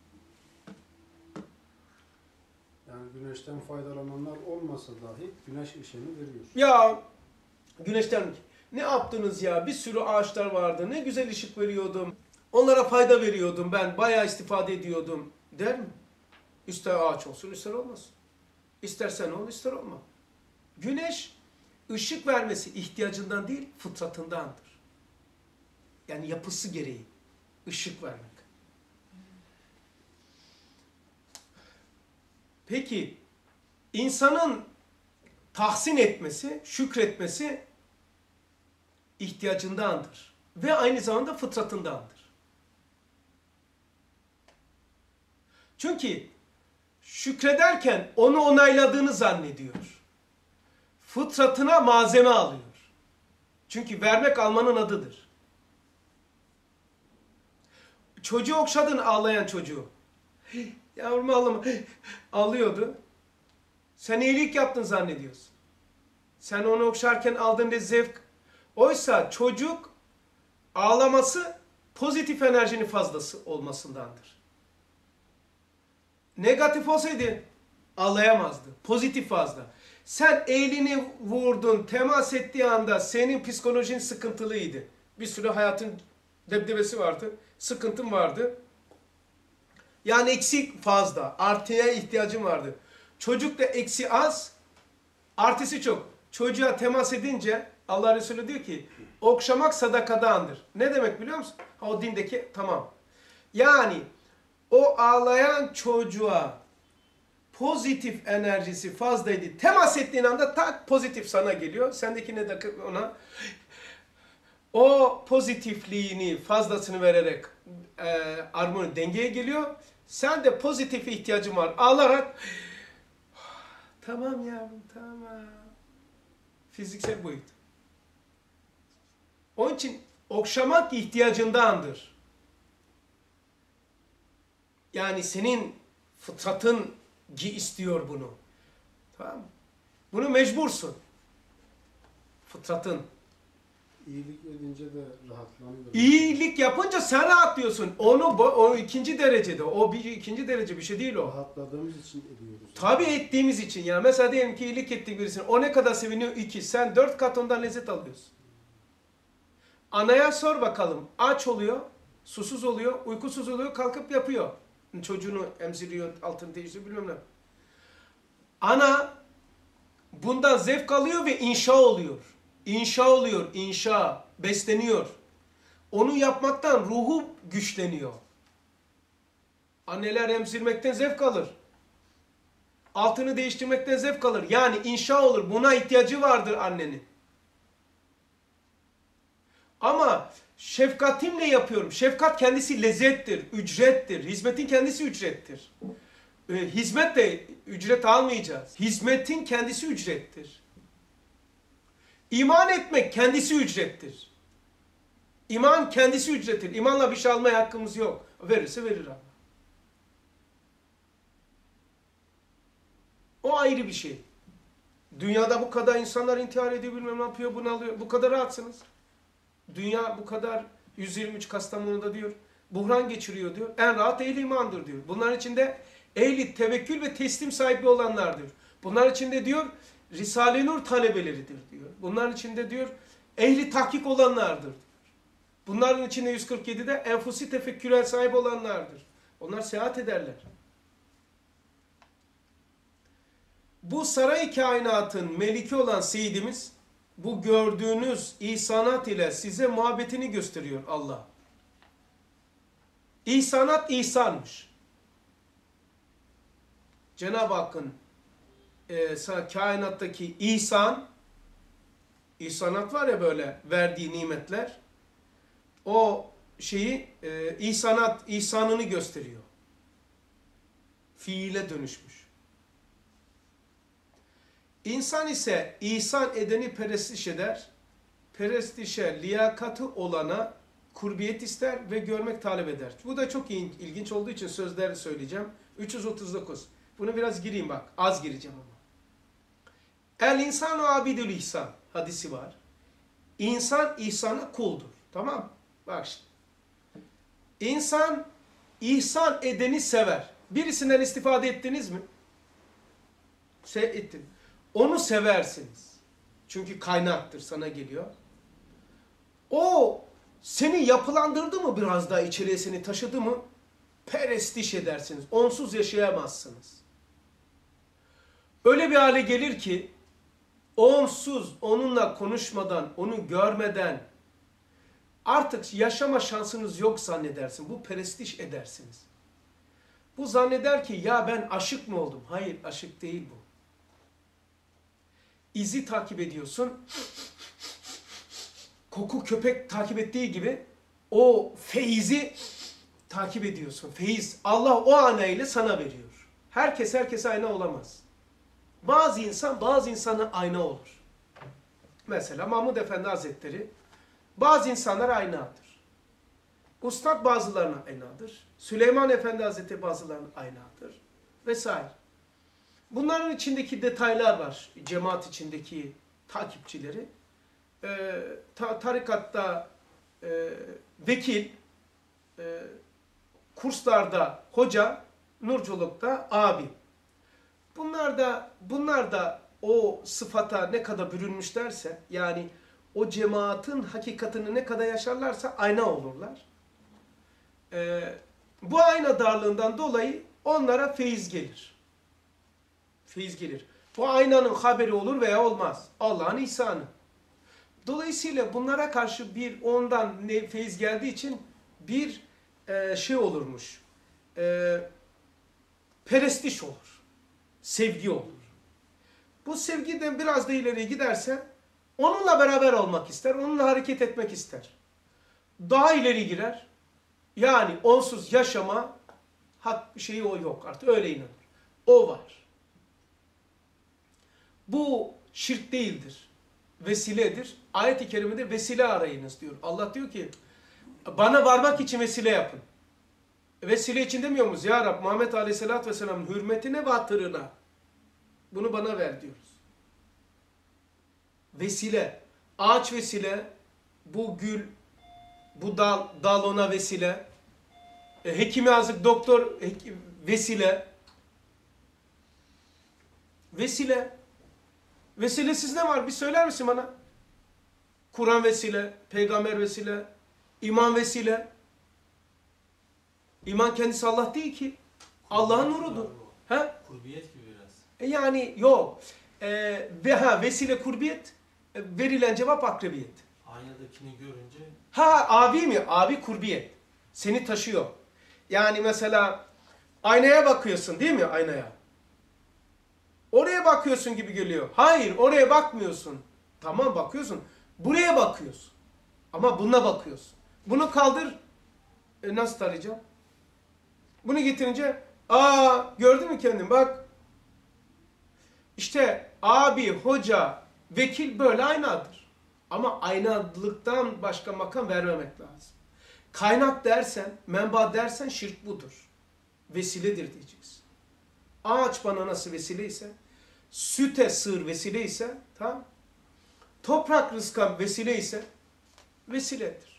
Speaker 2: Yani güneşten faydalananlar olmasa dahi güneş ışığını veriyor.
Speaker 1: Ya güneşten ne yaptınız ya? Bir sürü ağaçlar vardı. Ne güzel ışık veriyordum. Onlara fayda veriyordum ben. Bayağı istifade ediyordum. Der mi? İster ağaç olsun, ister olmasın. İstersen ol, ister olma. Güneş ışık vermesi ihtiyacından değil, fıtratındandır. Yani yapısı gereği ışık vermek. Peki insanın tahsin etmesi, şükretmesi ihtiyacındandır. Ve aynı zamanda fıtratındandır. Çünkü şükrederken onu onayladığını zannediyor. Fıtratına malzeme alıyor. Çünkü vermek almanın adıdır. Çocuğu okşadın, ağlayan çocuğu. Yavrum ağlama. Ağlıyordu. Sen iyilik yaptın zannediyorsun. Sen onu okşarken aldığın bir zevk. Oysa çocuk ağlaması pozitif enerjinin fazlası olmasındandır. Negatif olsaydı ağlayamazdı. Pozitif fazla. Sen elini vurdun, temas ettiği anda senin psikolojin sıkıntılıydı. Bir sürü hayatın debdebesi vardı. Sıkıntın vardı. Yani eksik fazla. Artıya ihtiyacın vardı. Çocuk da eksi az, artısı çok. Çocuğa temas edince Allah Resulü diyor ki okşamak sadakadandır. Ne demek biliyor musun? Ha, o dindeki tamam. Yani o ağlayan çocuğa pozitif enerjisi fazlaydı. Temas ettiğin anda tak pozitif sana geliyor. Sendekine de ona o pozitifliğini fazlasını vererek e, armoni dengeye geliyor. Sen de pozitif ihtiyacın var. Ağlarak tamam yavrum tamam. Fiziksel boyut. Onun için okşamak ihtiyacındandır. Yani senin fıtratın istiyor bunu. Tamam mı? Bunu mecbursun. Fıtratın.
Speaker 2: İyilik edince de rahatlanıyor.
Speaker 1: İyilik yapınca sen rahatlıyorsun. Onu o ikinci derecede. O bir ikinci derece bir şey değil o.
Speaker 2: Rahatladığımız için ediyoruz.
Speaker 1: Tabii ettiğimiz için ya. Mesela diyelim ki iyilik ettiğin birisine. O ne kadar seviniyor? İki. Sen dört kat ondan lezzet alıyorsun. Anaya sor bakalım. Aç oluyor, susuz oluyor, uykusuz oluyor, kalkıp yapıyor. Çocuğunu emziriyor, altını değiştiriyor, bilmem ne. Ana bundan zevk alıyor ve inşa oluyor. İnşa oluyor, inşa, besleniyor. Onu yapmaktan ruhu güçleniyor. Anneler emzirmekten zevk alır. Altını değiştirmekten zevk alır. Yani inşa olur. Buna ihtiyacı vardır annenin. Ama şefkatimle yapıyorum. Şefkat kendisi lezzettir, ücrettir. Hizmetin kendisi ücrettir. Ee, hizmet de ücret almayacağız. Hizmetin kendisi ücrettir. İman etmek kendisi ücrettir. İman kendisi ücrettir. İmanla bir şey almaya hakkımız yok. Verirse verir Allah. O ayrı bir şey. Dünyada bu kadar insanlar intihar ediyor, bilmem ne yapıyor, bunu alıyor. Bu kadar rahatsınız. Dünya bu kadar yüz yirmi üç Kastamonu'da diyor. Buhran geçiriyor diyor. En rahat ehli imandır diyor. Bunların içinde ehli tevekkül ve teslim sahibi olanlardır. Bunlar içinde diyor Risale-i Nur talebeleridir diyor. Bunların içinde diyor ehli tahkik olanlardır diyor. Bunların içinde yüz kırk yedide enfusi tefekküre sahip olanlardır. Onlar seyahat ederler. Bu saray kainatın meliki olan Seyyidimiz bu gördüğünüz ihsanat ile size muhabbetini gösteriyor Allah. İhsanat ihsanmış. Cenab-ı Hakk'ın e, kainattaki ihsan, ihsanat var ya böyle verdiği nimetler, o şeyi e, ihsanat, ihsanını gösteriyor. Fiile dönüşmüş. İnsan ise ihsan edeni perestiş eder, perestişe liyakatı olana kurbiyet ister ve görmek talep eder. Bu da çok ilginç olduğu için sözleri söyleyeceğim. üç yüz otuz dokuz. Bunu biraz gireyim bak. Az gireceğim ama. El insanu abidül ihsan hadisi var. İnsan ihsana kuldur. Tamam. Bak şimdi. İnsan ihsan edeni sever. Birisinden istifade ettiniz mi? Se ettin. Onu seversiniz. Çünkü kaynaktır, sana geliyor. O seni yapılandırdı mı, biraz daha içeriye seni taşıdı mı perestiş edersiniz. Onsuz yaşayamazsınız. Öyle bir hale gelir ki onsuz, onunla konuşmadan, onu görmeden artık yaşama şansınız yok zannedersin. Bu perestiş edersiniz. Bu zanneder ki ya ben aşık mı oldum? Hayır, aşık değil bu. İzi takip ediyorsun. Koku köpek takip ettiği gibi o feyzi takip ediyorsun. Feyiz Allah o anayla sana veriyor. Herkes herkese ayna olamaz. Bazı insan bazı insana ayna olur. Mesela Mahmud Efendi Hazretleri bazı insanlara aynadır. Ustad bazılarına aynadır. Süleyman Efendi Hazretleri bazılarına aynadır. Vesaire. Bunların içindeki detaylar var. Cemaat içindeki takipçileri. Ee, ta, tarikatta e, vekil, e, kurslarda hoca, nurculukta abi. Bunlar da, bunlar da o sıfata ne kadar bürünmüşlerse, yani o cemaatin hakikatini ne kadar yaşarlarsa ayna olurlar. Ee, bu ayna darlığından dolayı onlara feyiz gelir. Feyiz gelir. Bu aynanın haberi olur veya olmaz. Allah'ın ihsanı. Dolayısıyla bunlara karşı bir ondan ne feyiz geldiği için bir e, şey olurmuş. E, perestiş olur. Sevgi olur. Bu sevgiden biraz da ileri giderse onunla beraber olmak ister, onunla hareket etmek ister. Daha ileri girer. Yani onsuz yaşama hak şeyi o yok artık. Öyle inanır. O var. Bu şirk değildir. Vesiledir. Ayet-i kerimede vesile arayınız diyor. Allah diyor ki bana varmak için vesile yapın. Vesile için demiyor muyuz? Ya Rab Muhammed Aleyhisselatü Vesselam'ın hürmetine ve hatırına bunu bana ver diyoruz. Vesile. Ağaç vesile. Bu gül, bu dal, dal ona vesile. E, hekimi azık, doktor hekim, vesile. Vesile. Vesilesiz ne var? Bir söyler misin bana? Kur'an vesile, peygamber vesile, iman vesile. İman kendisi Allah değil ki. Allah'ın nurudur. Ha?
Speaker 3: Kurbiyet gibi biraz.
Speaker 1: E yani yok. E, ve ha vesile kurbiyet, e, verilen cevap akrebiyet.
Speaker 3: Aynadakini görünce
Speaker 1: Ha abi mi? Abi kurbiyet. Seni taşıyor. Yani mesela aynaya bakıyorsun değil mi? Aynaya. Oraya bakıyorsun gibi geliyor. Hayır, oraya bakmıyorsun. Tamam bakıyorsun. Buraya bakıyorsun. Ama buna bakıyorsun. Bunu kaldır. E, nasıl tarayacağım? Bunu getirince aa gördün mü kendin? Bak. İşte abi, hoca, vekil böyle aynadır. Ama aynalıktan başka makam vermemek lazım. Kaynak dersen, menba dersen şirk budur. Vesiledir diyeceksin. Ağaç bana nasıl vesileyse, süte sığır vesileyse, tamam. Toprak rızka vesileyse, vesiledir.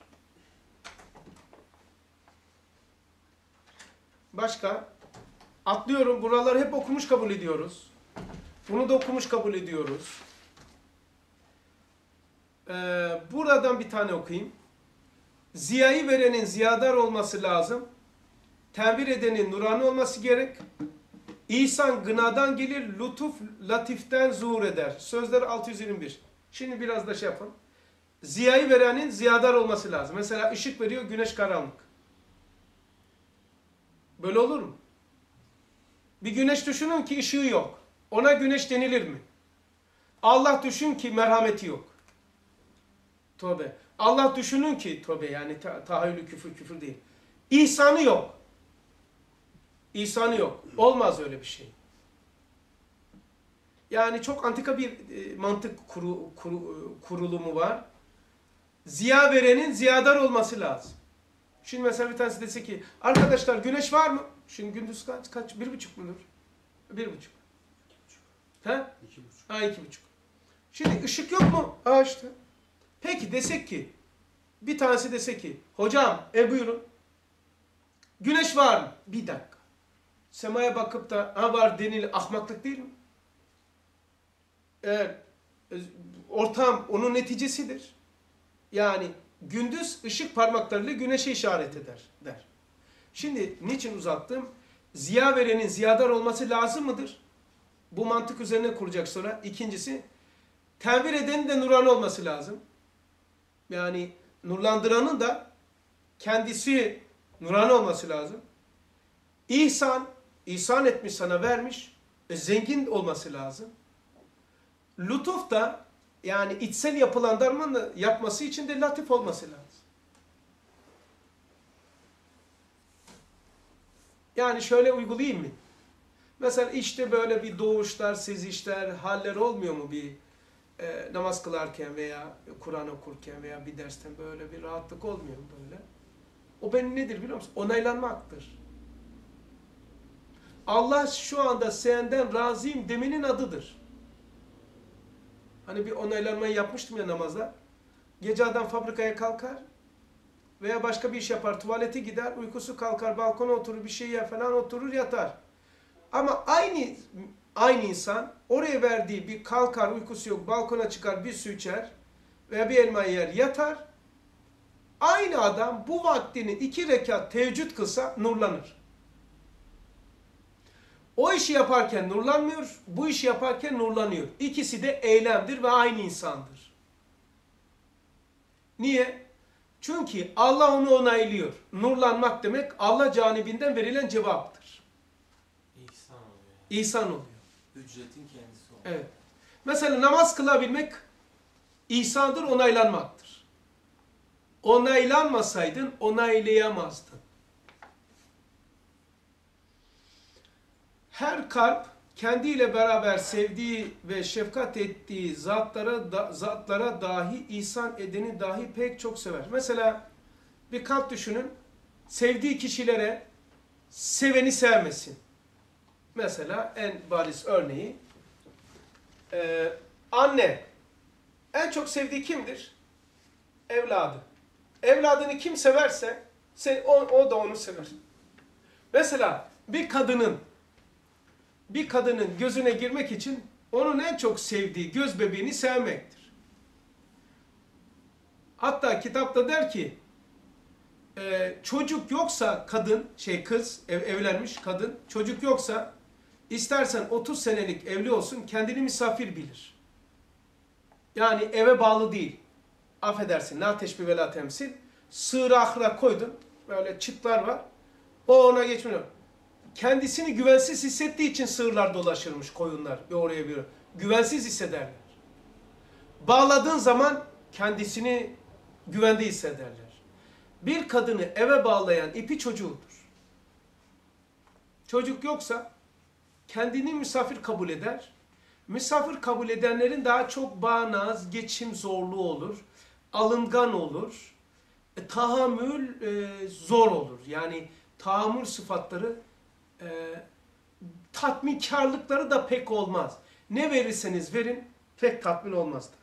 Speaker 1: Başka? Atlıyorum. Buraları hep okumuş kabul ediyoruz. Bunu da okumuş kabul ediyoruz. Ee, buradan bir tane okuyayım. Ziyayı verenin ziyadar olması lazım. Tenvir edenin nurani olması gerek. İhsan gınadan gelir, lütuf latiften zuhur eder. Sözler altı yüz yirmi bir. Şimdi biraz da şey yapın. Ziyayı verenin ziyadar olması lazım. Mesela ışık veriyor, güneş karanlık. Böyle olur mu? Bir güneş düşünün ki ışığı yok. Ona güneş denilir mi? Allah düşün ki merhameti yok. Tövbe. Allah düşünün ki tövbe yani ta tahayyülü küfür küfür değil. İhsanı yok. İhsanı yok. Olmaz öyle bir şey. Yani çok antika bir e, mantık kuru, kuru, e, kurulumu var. Ziya verenin ziyadar olması lazım. Şimdi mesela bir tanesi dese ki arkadaşlar güneş var mı? Şimdi gündüz kaç? Kaç? Bir buçuk mudur? Bir buçuk. He?
Speaker 2: İki buçuk.
Speaker 1: Ha iki buçuk. Şimdi ışık yok mu? Ha işte. Peki desek ki bir tanesi dese ki hocam e buyurun. Güneş var mı? Bir dakika. Semaya bakıp da ha var denil ahmaklık değil mi? Eğer ortam onun neticesidir. Yani gündüz ışık parmaklarıyla güneşe işaret eder der. Şimdi niçin uzattım? Ziya verenin ziyadar olması lazım mıdır? Bu mantık üzerine kuracak sonra. İkincisi, tenvir edenin de nurani olması lazım. Yani nurlandıranın da kendisi nurani olması lazım. İhsan, ihsan etmiş sana vermiş, e, zengin olması lazım. Lütuf da yani içsel yapılandırmanın yapması için de latif olması lazım. Yani şöyle uygulayayım mı? Mesela işte böyle bir doğuşlar, sezişler, haller olmuyor mu bir e, namaz kılarken veya Kur'an okurken veya bir dersten böyle bir rahatlık olmuyor mu böyle? O benim nedir biliyor musun? Onaylanmaktır. Allah şu anda senden razıyım demenin adıdır. Hani bir onaylanmayı yapmıştım ya namazda. Gece adam fabrikaya kalkar veya başka bir iş yapar, tuvalete gider, uykusu kalkar, balkona oturur, bir şey yer falan oturur, yatar. Ama aynı aynı insan oraya verdiği bir kalkar, uykusu yok, balkona çıkar, bir su içer veya bir elma yer, yatar. Aynı adam bu vaktini iki rekat teheccüd kılsa nurlanır. O işi yaparken nurlanmıyor, bu işi yaparken nurlanıyor. İkisi de eylemdir ve aynı insandır. Niye? Çünkü Allah onu onaylıyor. Nurlanmak demek Allah canibinden verilen cevaptır.
Speaker 3: İhsan oluyor.
Speaker 1: İhsan oluyor.
Speaker 3: Ücretin kendisi oluyor.
Speaker 1: Evet. Mesela namaz kılabilmek ihsandır, onaylanmaktır. Onaylanmasaydın onaylayamazdın. Her kalp kendiyle beraber sevdiği ve şefkat ettiği zatlara da, zatlara dahi ihsan edeni dahi pek çok sever. Mesela bir kalp düşünün, sevdiği kişilere seveni sevmesin. Mesela en bariz örneği, e, anne en çok sevdiği kimdir? Evladı. Evladını kim severse o, o da onu sever. Mesela bir kadının bir kadının gözüne girmek için onun en çok sevdiği göz bebeğini sevmektir. Hatta kitapta der ki e, çocuk yoksa kadın, şey kız, ev, evlenmiş kadın, çocuk yoksa istersen otuz senelik evli olsun, kendini misafir bilir. Yani eve bağlı değil. Affedersin, la teşbih ve la temsil. Sığırı ahıra koydun, böyle çıtlar var. O ona geçmiyor. Kendisini güvensiz hissettiği için sığırlar dolaşırmış, koyunlar bir oraya bir oraya. Güvensiz hissederler. Bağladığın zaman kendisini güvende hissederler. Bir kadını eve bağlayan ipi çocuğudur. Çocuk yoksa kendini misafir kabul eder. Misafir kabul edenlerin daha çok bağnaz, geçim zorluğu olur, alıngan olur, e, tahammül e, zor olur. Yani tahammül sıfatları, e, tatminkarlıkları da pek olmaz. Ne verirseniz verin pek tatmin olmazlar.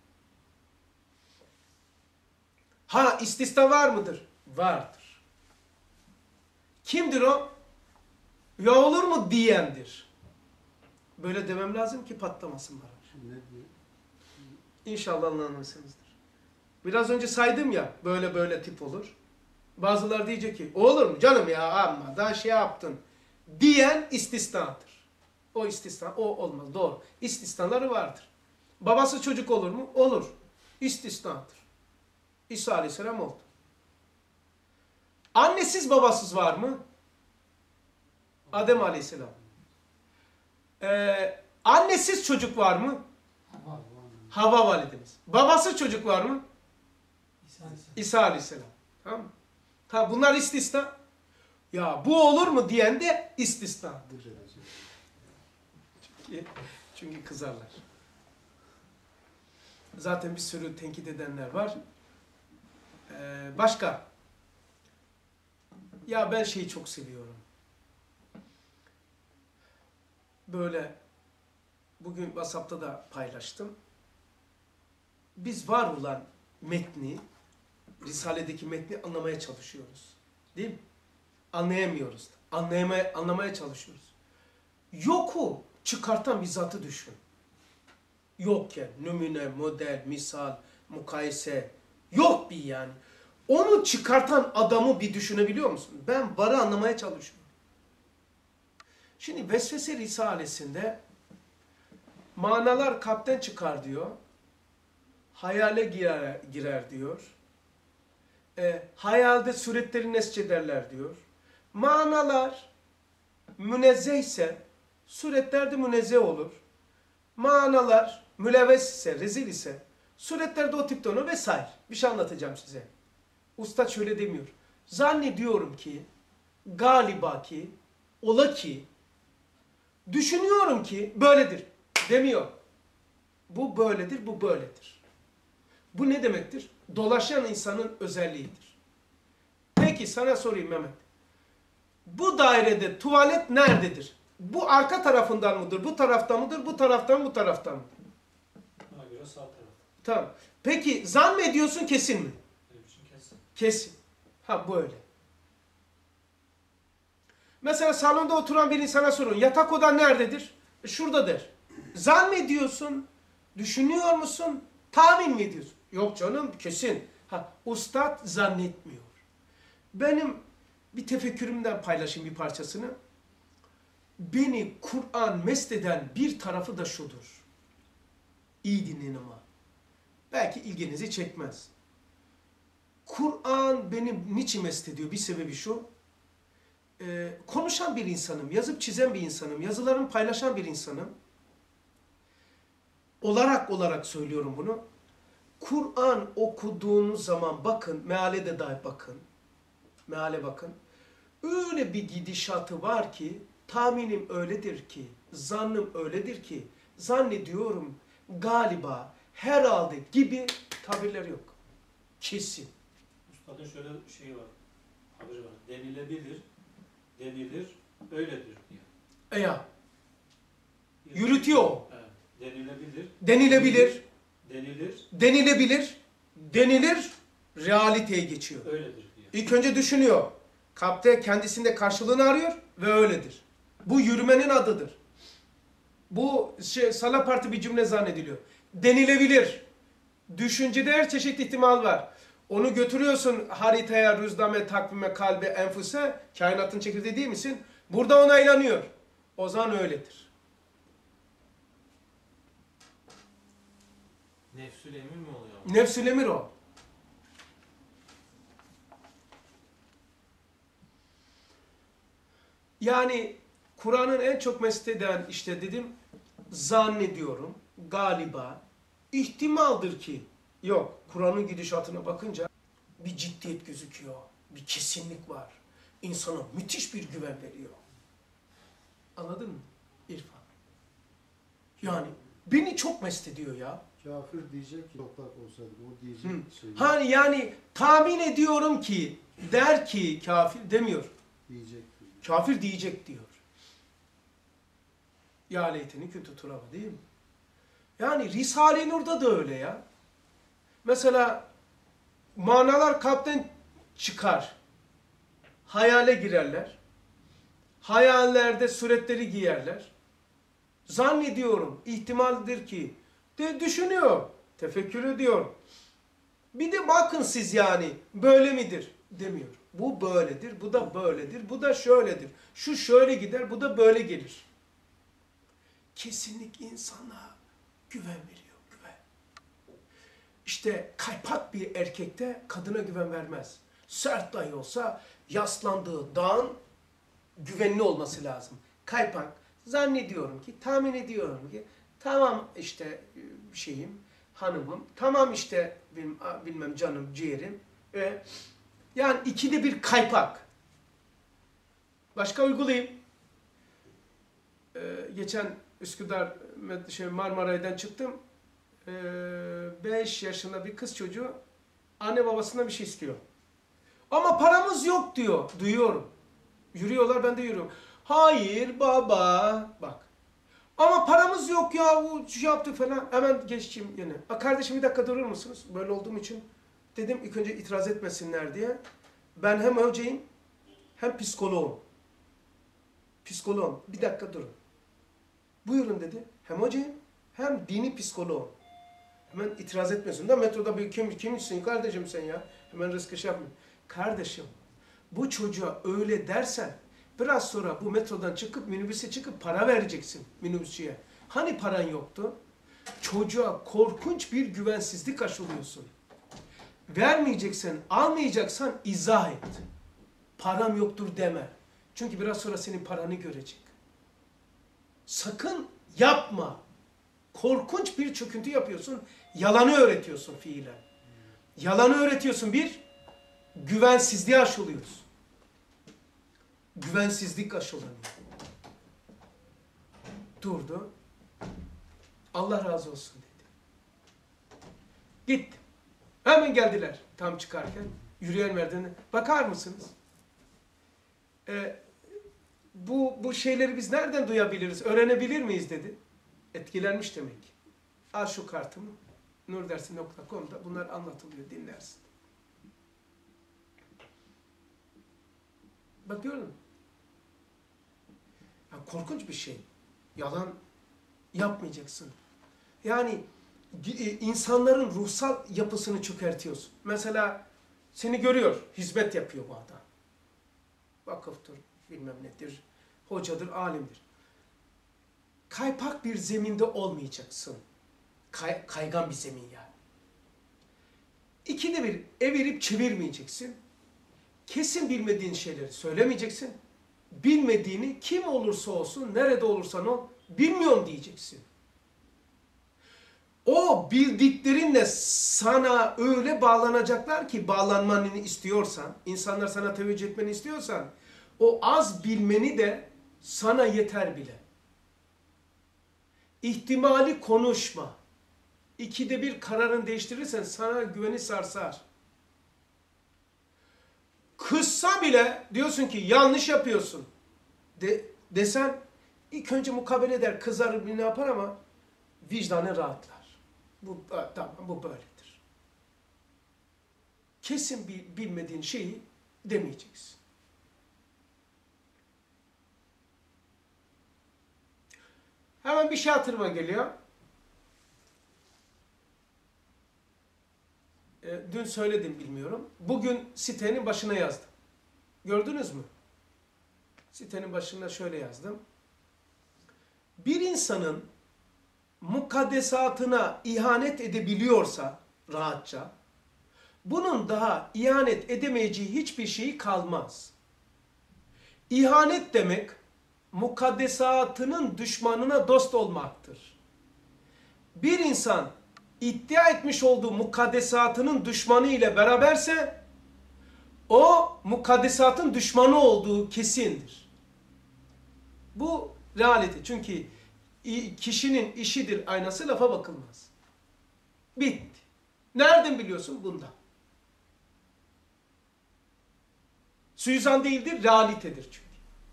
Speaker 1: Ha, istisna var mıdır? Vardır. Kimdir o? Ya olur mu diyendir. Böyle demem lazım ki patlamasın bana.
Speaker 2: Ne diyor?
Speaker 1: İnşallah anlamışsınızdır. Biraz önce saydım ya, böyle böyle tip olur. Bazıları diyecek ki, olur mu canım ya, amma daha şey yaptın diyen istisnadır. O istisna, o olmaz. Doğru. İstisnaları vardır. Babası çocuk olur mu? Olur. İstisnadır. İsa Aleyhisselam oldu. Annesiz babasız var mı? Adem Aleyhisselam. Ee, annesiz çocuk var mı?
Speaker 2: Var, var.
Speaker 1: Havva validemiz. Babasız çocuk var mı?
Speaker 3: İsa Aleyhisselam.
Speaker 1: İsa Aleyhisselam. Tamam mı? Ha, bunlar istisna. Ya bu olur mu diyen de istisna.
Speaker 2: Bu derece.
Speaker 1: Çünkü, çünkü kızarlar. Zaten bir sürü tenkit edenler var. Ee, başka? Ya ben şeyi çok seviyorum. Böyle bugün WhatsApp'ta da paylaştım. Biz var olan metni, Risale'deki metni anlamaya çalışıyoruz. Değil mi? Anlayamıyoruz. Anlayamaya, anlamaya çalışıyoruz. Yoku çıkartan bir zatı düşün. Yokken, nümune, model, misal, mukayese, yok bir yani. Onu çıkartan adamı bir düşünebiliyor musun? Ben varı anlamaya çalışıyorum. Şimdi Vesvese Risalesi'nde manalar kalpten çıkar diyor. Hayale girer, girer diyor. E, hayalde suretleri nesçederler diyor. Manalar münezzeh ise suretler de münezzeh olur. Manalar mülevves ise, rezil ise suretler de o tipte olur vesaire. Bir şey anlatacağım size. Usta şöyle demiyor. Zannediyorum ki, galiba ki, ola ki, düşünüyorum ki böyledir demiyor. Bu böyledir, bu böyledir. Bu ne demektir? Dolaşan insanın özelliğidir. Peki sana sorayım Mehmet. Bu dairede tuvalet nerededir? Bu arka tarafından mıdır? Bu taraftan mıdır? Bu taraftan bu taraftan mı?
Speaker 3: Bana göre sağ taraf.
Speaker 1: Tamam. Peki zan mı ediyorsun kesin mi?
Speaker 3: Benim için kesin.
Speaker 1: Kesin. Ha böyle. Mesela salonda oturan bir insana sorun. Yatak odan nerededir? E, şuradadır. Zan mı ediyorsun? Düşünüyor musun? Tahmin mi ediyorsun? Yok canım kesin. Ha, ustad zannetmiyor. Benim bir tefekkürümden paylaşayım bir parçasını. Beni Kur'an mest eden bir tarafı da şudur. İyi dinleyin ama. Belki ilginizi çekmez. Kur'an beni niçin mest ediyor? Bir sebebi şu. Ee, konuşan bir insanım, yazıp çizen bir insanım, yazılarımı paylaşan bir insanım. Olarak olarak söylüyorum bunu. Kur'an okuduğunuz zaman bakın, meale de dahi bakın. Meale bakın. Öyle bir gidişatı var ki tahminim öyledir ki, zannım öyledir ki, zannediyorum galiba, herhalde gibi tabirler yok. Kesin.
Speaker 3: Üstadın şöyle şeyi var. Haberi var. Denilebilir, denilir, öyledir diyor.
Speaker 1: E ya, yürütüyor o.
Speaker 3: Evet. Denilebilir,
Speaker 1: Denilebilir,
Speaker 3: denilir,
Speaker 1: denilebilir, denilir, realiteye geçiyor.
Speaker 3: öyledir diyor.
Speaker 1: İlk önce düşünüyor. Kalpte kendisinde karşılığını arıyor ve öyledir. Bu yürümenin adıdır. Bu şey, salapartı bir cümle zannediliyor. Denilebilir. Düşüncede her çeşit ihtimal var. Onu götürüyorsun haritaya, rüzdame, takvime, kalbe, enfuse, kainatın çekirdeği değil misin? Burada onaylanıyor. O zaman öyledir.
Speaker 5: Nefsül emir mi oluyor?
Speaker 1: Nefsül emir o. Yani Kur'an'ın en çok mesteden işte dedim zannediyorum, galiba, ihtimaldir ki yok. Kur'an'ın gidişatına bakınca bir ciddiyet gözüküyor. Bir kesinlik var. İnsana müthiş bir güven veriyor. Anladın mı İrfan? Yani beni çok mest ediyor ya.
Speaker 2: Kafir diyecek ki toplak olsaydı o diyecek
Speaker 1: Hı.
Speaker 2: şey
Speaker 1: Hani yani tahmin ediyorum ki der ki kafir demiyor.
Speaker 2: diyecek.
Speaker 1: Kafir diyecek diyor. Ya leyteni küntü turaba değil mi? Yani Risale-i Nur'da da öyle ya. Mesela manalar kalpten çıkar. Hayale girerler. Hayallerde suretleri giyerler. Zannediyorum, ihtimaldir ki de düşünüyor, tefekkür ediyor. Bir de bakın siz yani böyle midir demiyor. Bu böyledir, bu da böyledir, bu da şöyledir. Şu şöyle gider, bu da böyle gelir. Kesinlik insana güven veriyor, güven. İşte kaypak bir erkekte kadına güven vermez. Sert dahi olsa yaslandığı dağın güvenli olması lazım. Kaypak, zannediyorum ki, tahmin ediyorum ki, tamam işte şeyim, hanımım, tamam işte bilmem canım, ciğerim. E, yani ikide bir kaypak. Başka uygulayayım. Ee, geçen Üsküdar şey Marmaray'dan çıktım. beş yaşında bir kız çocuğu anne babasından bir şey istiyor. Ama paramız yok diyor. Duyuyorum. Yürüyorlar, ben de yürüyorum. Hayır baba. Bak. Ama paramız yok ya. O şey yaptı falan. Hemen geçeyim yine. Kardeşim bir dakika durur musunuz? Böyle olduğum için dedim ilk önce itiraz etmesinler diye. Ben hem hocayım hem psikoloğum. Psikoloğum. Bir dakika durun. Buyurun dedi. Hem hocayım hem dini psikoloğum. Hemen itiraz etmiyorsun da metroda bir kim, kimsin kardeşim sen ya? Hemen rızkı şey yapmıyor. Kardeşim bu çocuğa öyle dersen biraz sonra bu metrodan çıkıp minibüse çıkıp para vereceksin minibüsçüye. Hani paran yoktu? Çocuğa korkunç bir güvensizlik aşılıyorsun. Vermeyeceksen, almayacaksan izah et. Param yoktur deme. Çünkü biraz sonra senin paranı görecek. Sakın yapma. Korkunç bir çöküntü yapıyorsun. Yalanı öğretiyorsun fiilen. Yalanı öğretiyorsun bir, güvensizliği aşılıyorsun. Güvensizlik aşılanıyor. Durdu. Allah razı olsun dedi. Gitti. Hemen geldiler tam çıkarken. Yürüyen merdivene. Bakar mısınız? Ee, bu, bu şeyleri biz nereden duyabiliriz? Öğrenebilir miyiz dedi. Etkilenmiş demek ki. Al şu kartımı. nurdersi nokta com'da bunlar anlatılıyor. Dinlersin. Bak gördün mü? Ya korkunç bir şey. Yalan yapmayacaksın. Yani insanların ruhsal yapısını çökertiyorsun. Mesela seni görüyor, hizmet yapıyor bu adam. Vakıftır, bilmem nedir, hocadır, alimdir. Kaypak bir zeminde olmayacaksın. Kay, kaygan bir zemin yani. İkide bir evirip çevirmeyeceksin. Kesin bilmediğin şeyleri söylemeyeceksin. Bilmediğini kim olursa olsun, nerede olursan ol, bilmiyorum diyeceksin. O bildiklerinle sana öyle bağlanacaklar ki bağlanmanı istiyorsan, insanlar sana teveccüh etmeni istiyorsan, o az bilmeni de Sana yeter bile. İhtimali konuşma. İkide bir kararını değiştirirsen sana güveni sarsar. Kızsa bile diyorsun ki yanlış yapıyorsun de, desen ilk önce mukabele eder, kızar, ne yapar ama vicdanı rahatlar. Bu tamam, bu böyledir. Kesin bir bilmediğin şeyi demeyeceksin. Hemen bir şey hatırıma geliyor. E, dün söyledim bilmiyorum. Bugün sitenin başına yazdım. Gördünüz mü? Sitenin başına şöyle yazdım. Bir insanın mukaddesatına ihanet edebiliyorsa rahatça, bunun daha ihanet edemeyeceği hiçbir şey kalmaz. İhanet demek, mukaddesatının düşmanına dost olmaktır. Bir insan iddia etmiş olduğu mukaddesatının düşmanı ile beraberse, o mukaddesatın düşmanı olduğu kesindir. Bu realite. Çünkü kişinin işidir aynası, lafa bakılmaz. Bitti. Nereden biliyorsun? Bundan. Suizan değildir, realitedir çünkü.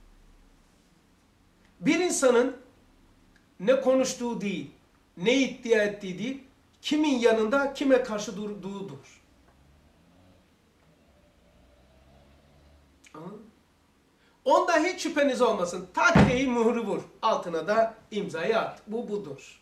Speaker 1: Bir insanın ne konuştuğu değil, ne iddia ettiği değil, kimin yanında kime karşı durduğudur. Anladın mı? Onda hiç şüpheniz olmasın. Takkeyi mührü vur. Altına da imzayı at. Bu budur.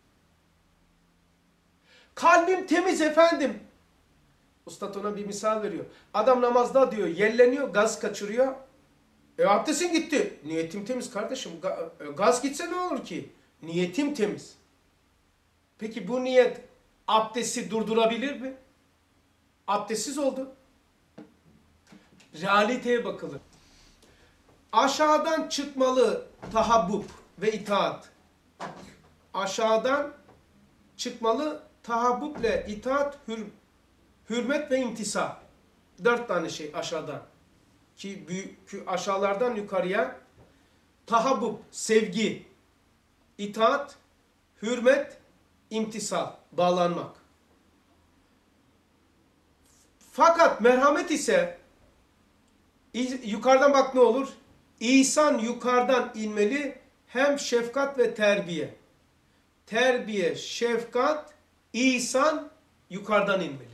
Speaker 1: Kalbim temiz efendim. Ustad ona bir misal veriyor. Adam namazda diyor, yelleniyor, gaz kaçırıyor. E abdestin gitti. Niyetim temiz kardeşim. Gaz gitse ne olur ki? Niyetim temiz. Peki bu niyet abdesti durdurabilir mi? Abdestsiz oldu. Realiteye bakılır. Aşağıdan çıkmalı tahabbub ve itaat. Aşağıdan çıkmalı tahabbuble itaat, hür, hürmet ve imtisal. Dört tane şey aşağıdan. Ki büyük, aşağılardan yukarıya tahabbub, sevgi, itaat, hürmet, imtisal, bağlanmak. Fakat merhamet ise yukarıdan bak ne olur? İhsan yukarıdan inmeli, hem şefkat ve terbiye. Terbiye, şefkat, ihsan yukarıdan inmeli.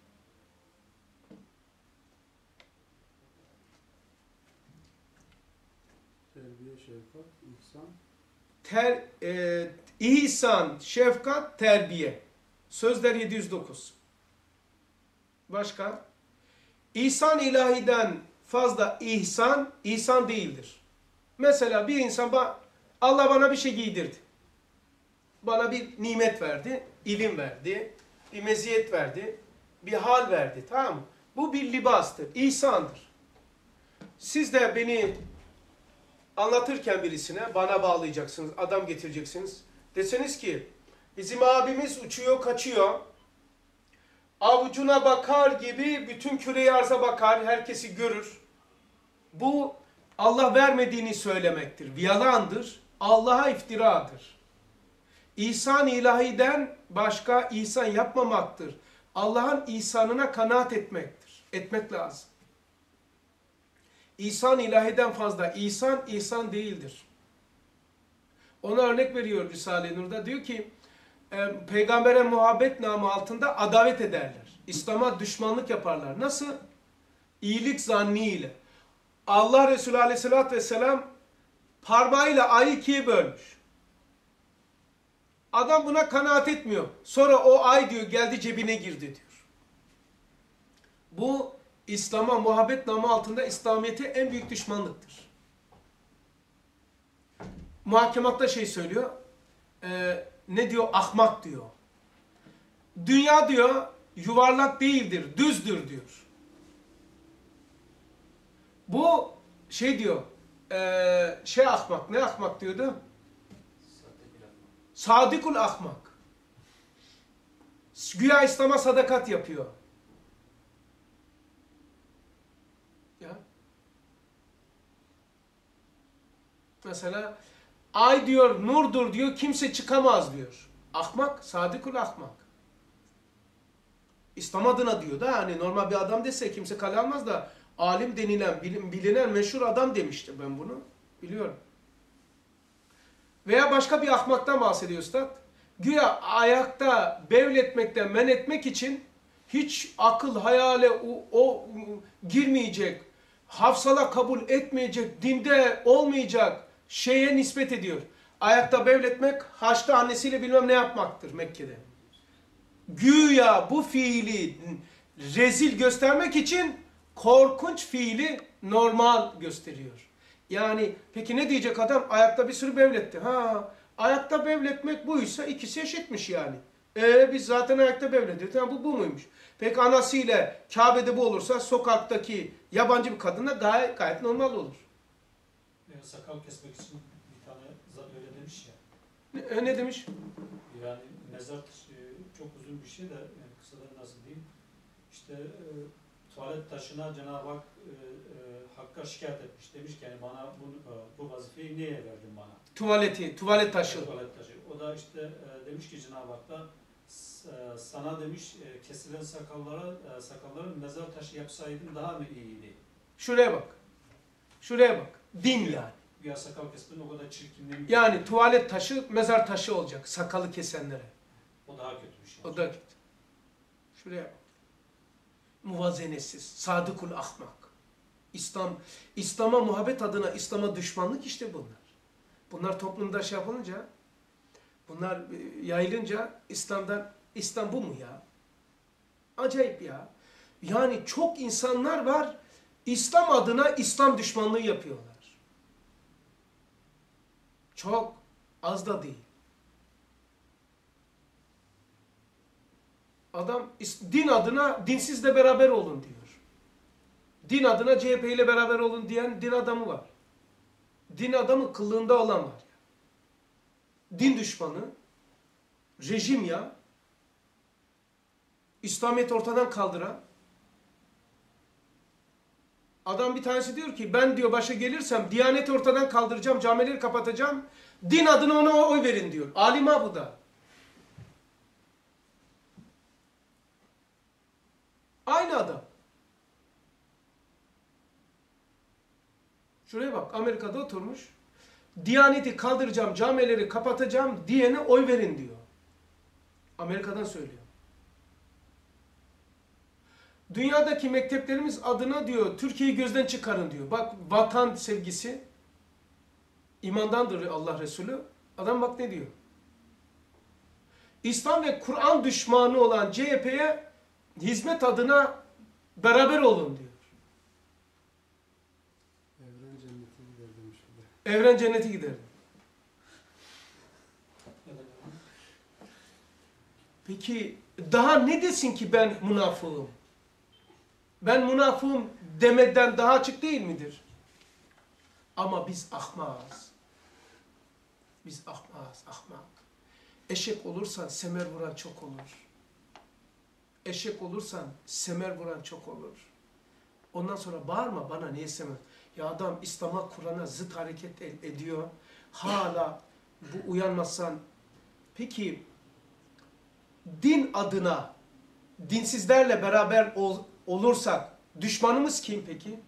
Speaker 2: Terbiye, şefkat, ihsan.
Speaker 1: Ter, e, ihsan, şefkat, terbiye. Sözler yedi yüz dokuz. Başka? İhsan ilahiden fazla ihsan, ihsan değildir. Mesela bir insan, Allah bana bir şey giydirdi. Bana bir nimet verdi, ilim verdi, bir meziyet verdi, bir hal verdi. Tamam mı? Bu bir libastır, ihsandır. Siz de beni anlatırken birisine bana bağlayacaksınız, adam getireceksiniz. Deseniz ki bizim abimiz uçuyor, kaçıyor. Avucuna bakar gibi bütün küre-i arza bakar, herkesi görür. Bu Allah vermediğini söylemektir. Yalandır, Allah'a iftiradır. İhsan ilahiden başka ihsan yapmamaktır. Allah'ın ihsanına kanaat etmektir. Etmek lazım. İhsan ilahiden fazla ihsan, ihsan değildir. Ona örnek veriyor Risale-i Nur'da. Diyor ki, e, peygambere muhabbet namı altında adavet ederler. İslam'a düşmanlık yaparlar. Nasıl? İyilik zanniyle. Allah Resulü Aleyhisselatü Vesselam parmağıyla ayı ikiye bölmüş. Adam buna kanaat etmiyor. Sonra o ay diyor geldi cebine girdi diyor. Bu İslam'a muhabbet namı altında İslamiyet'e en büyük düşmanlıktır. Muhakematta şey söylüyor. E, ne diyor? Ahmak diyor. Dünya diyor yuvarlak değildir, düzdür diyor. Bu şey diyor, e, şey ahmak, ne ahmak diyordu? Sadikul ahmak. Güya İslam'a sadakat yapıyor. Ya. Mesela ay diyor nurdur diyor, kimse çıkamaz diyor. Ahmak, sadıkul ahmak. İslam adına diyor da, hani normal bir adam dese kimse kale almaz da alim denilen, bilinen meşhur adam demişti, ben bunu biliyorum. Veya başka bir ahmaktan bahsediyor üstad. Güya ayakta bevletmekten men etmek için hiç akıl hayale o, o girmeyecek, hafsala kabul etmeyecek, dinde olmayacak şeye nispet ediyor. Ayakta bevletmek, haçta annesiyle bilmem ne yapmaktır Mekke'de. Güya bu fiili rezil göstermek için korkunç fiili normal gösteriyor. Yani peki ne diyecek adam? Ayakta bir sürü bevletti. Ha, ayakta bevletmek buysa ikisi eşitmiş yani. E biz zaten ayakta bevlediyoruz. Ha, bu bu muymuş? Peki anasıyla Kabe'de bu olursa sokaktaki yabancı bir kadına gayet, gayet normal olur.
Speaker 3: Yani sakal kesmek için bir tane zat öyle demiş ya.
Speaker 1: Ne, ne demiş?
Speaker 3: Yani mezar taşı çok uzun bir şey de yani kısadan nasıl diyeyim. İşte e, tuvalet taşına Cenab-ı Hak e, e, Hakk'a şikayet etmiş. Demiş ki yani bana bu, e, bu vazifeyi niye verdin bana?
Speaker 1: Tuvaleti, tuvalet taşı.
Speaker 3: Tuvalet taşı. O da işte e, demiş ki Cenab-ı Hak'ta e, sana demiş e, kesilen sakallara e, sakalların mezar taşı yapsaydın daha mı iyiydi?
Speaker 1: Şuraya bak. Şuraya bak. Din yani.
Speaker 3: Güya sakal kesmenin o kadar çirkinliği.
Speaker 1: Yani tuvalet taşı mezar taşı olacak sakalı kesenlere.
Speaker 3: O daha kötü bir şey.
Speaker 1: O da kötü. Şuraya bak. Muvazenesiz, sadıkul ahmak. İslam, İslam'a muhabbet adına İslam'a düşmanlık işte bunlar. Bunlar toplumda şey yapılınca, bunlar yayılınca İslam'dan, İslam bu mu ya? Acayip ya. Yani çok insanlar var, İslam adına İslam düşmanlığı yapıyorlar. Çok, az da değil. Adam din adına dinsizle beraber olun diyor. Din adına C H P ile beraber olun diyen din adamı var. Din adamı kıllığında olan var. Din düşmanı, rejim ya, İslamiyet ortadan kaldıran. Adam bir tanesi diyor ki ben diyor başa gelirsem Diyaneti ortadan kaldıracağım, camileri kapatacağım. Din adına ona oy verin diyor. Alim ha bu da. Aynı adam. Şuraya bak, Amerika'da oturmuş. Diyaneti kaldıracağım, camileri kapatacağım diyene oy verin diyor. Amerika'dan söylüyor. Dünyadaki mekteplerimiz adına diyor, Türkiye'yi gözden çıkarın diyor. Bak vatan sevgisi imandandır Allah Resulü. Adam bak ne diyor. İslam ve Kur'an düşmanı olan C H P'ye hizmet adına beraber olun diyor.
Speaker 2: Evren cennete gider demiş bir de.
Speaker 1: Evren cennete gider. Peki daha ne desin ki ben münafığım? Ben münafığım demeden daha açık değil midir? Ama biz ahmağız. Biz ahmağız, ahmak. Eşek olursan semer vuran çok olur. Eşek olursan semer vuran çok olur. Ondan sonra bağırma bana niye semer? Ya adam İslam'a, Kur'an'a zıt hareket ediyor. Hala bu uyanmazsan. Peki din adına dinsizlerle beraber ol, olursak düşmanımız kim peki?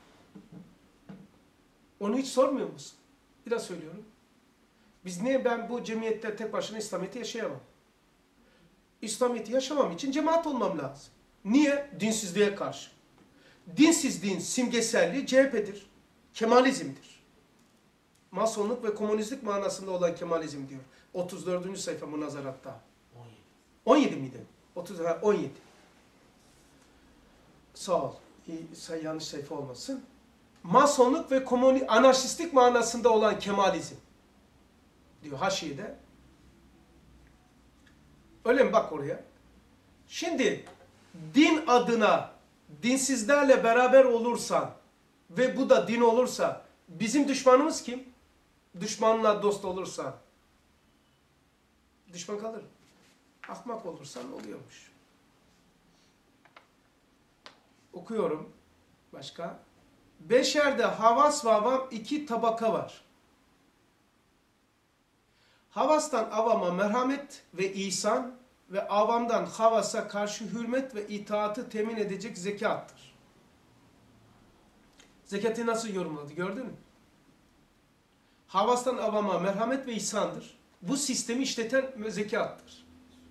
Speaker 1: Onu hiç sormuyor musun? Bir daha söylüyorum. Biz niye ben bu cemiyette tek başına İslamiyet'i yaşayamam? İslamiyet'i yaşamam için cemaat olmam lazım. Niye? Dinsizliğe karşı. Dinsizliğin simgeselliği C H P'dir. Kemalizmdir. Masonluk ve komünistlik manasında olan Kemalizm diyor. otuz dördüncü sayfa münazaratta.
Speaker 3: on yedi.
Speaker 1: on yedi miydi? otuz, on yedi. Sağ ol. İyi, yanlış sayfa olmasın. Masonluk ve komünist, anarşistlik manasında olan Kemalizm diyor haşiyede. Öyle mi? Bak oraya. Şimdi din adına dinsizlerle beraber olursan ve bu da din olursa bizim düşmanımız kim? Düşmanla dost olursa düşman kalır. Ahmak olursan oluyormuş. Okuyorum. Başka. Beşerde havas ve avam iki tabaka var. Havastan avama merhamet ve ihsan ve avamdan havasa karşı hürmet ve itaatı temin edecek zekattır. Zekatı nasıl yorumladı gördün mü? Havastan avama merhamet ve ihsandır. Bu sistemi işleten zekattır.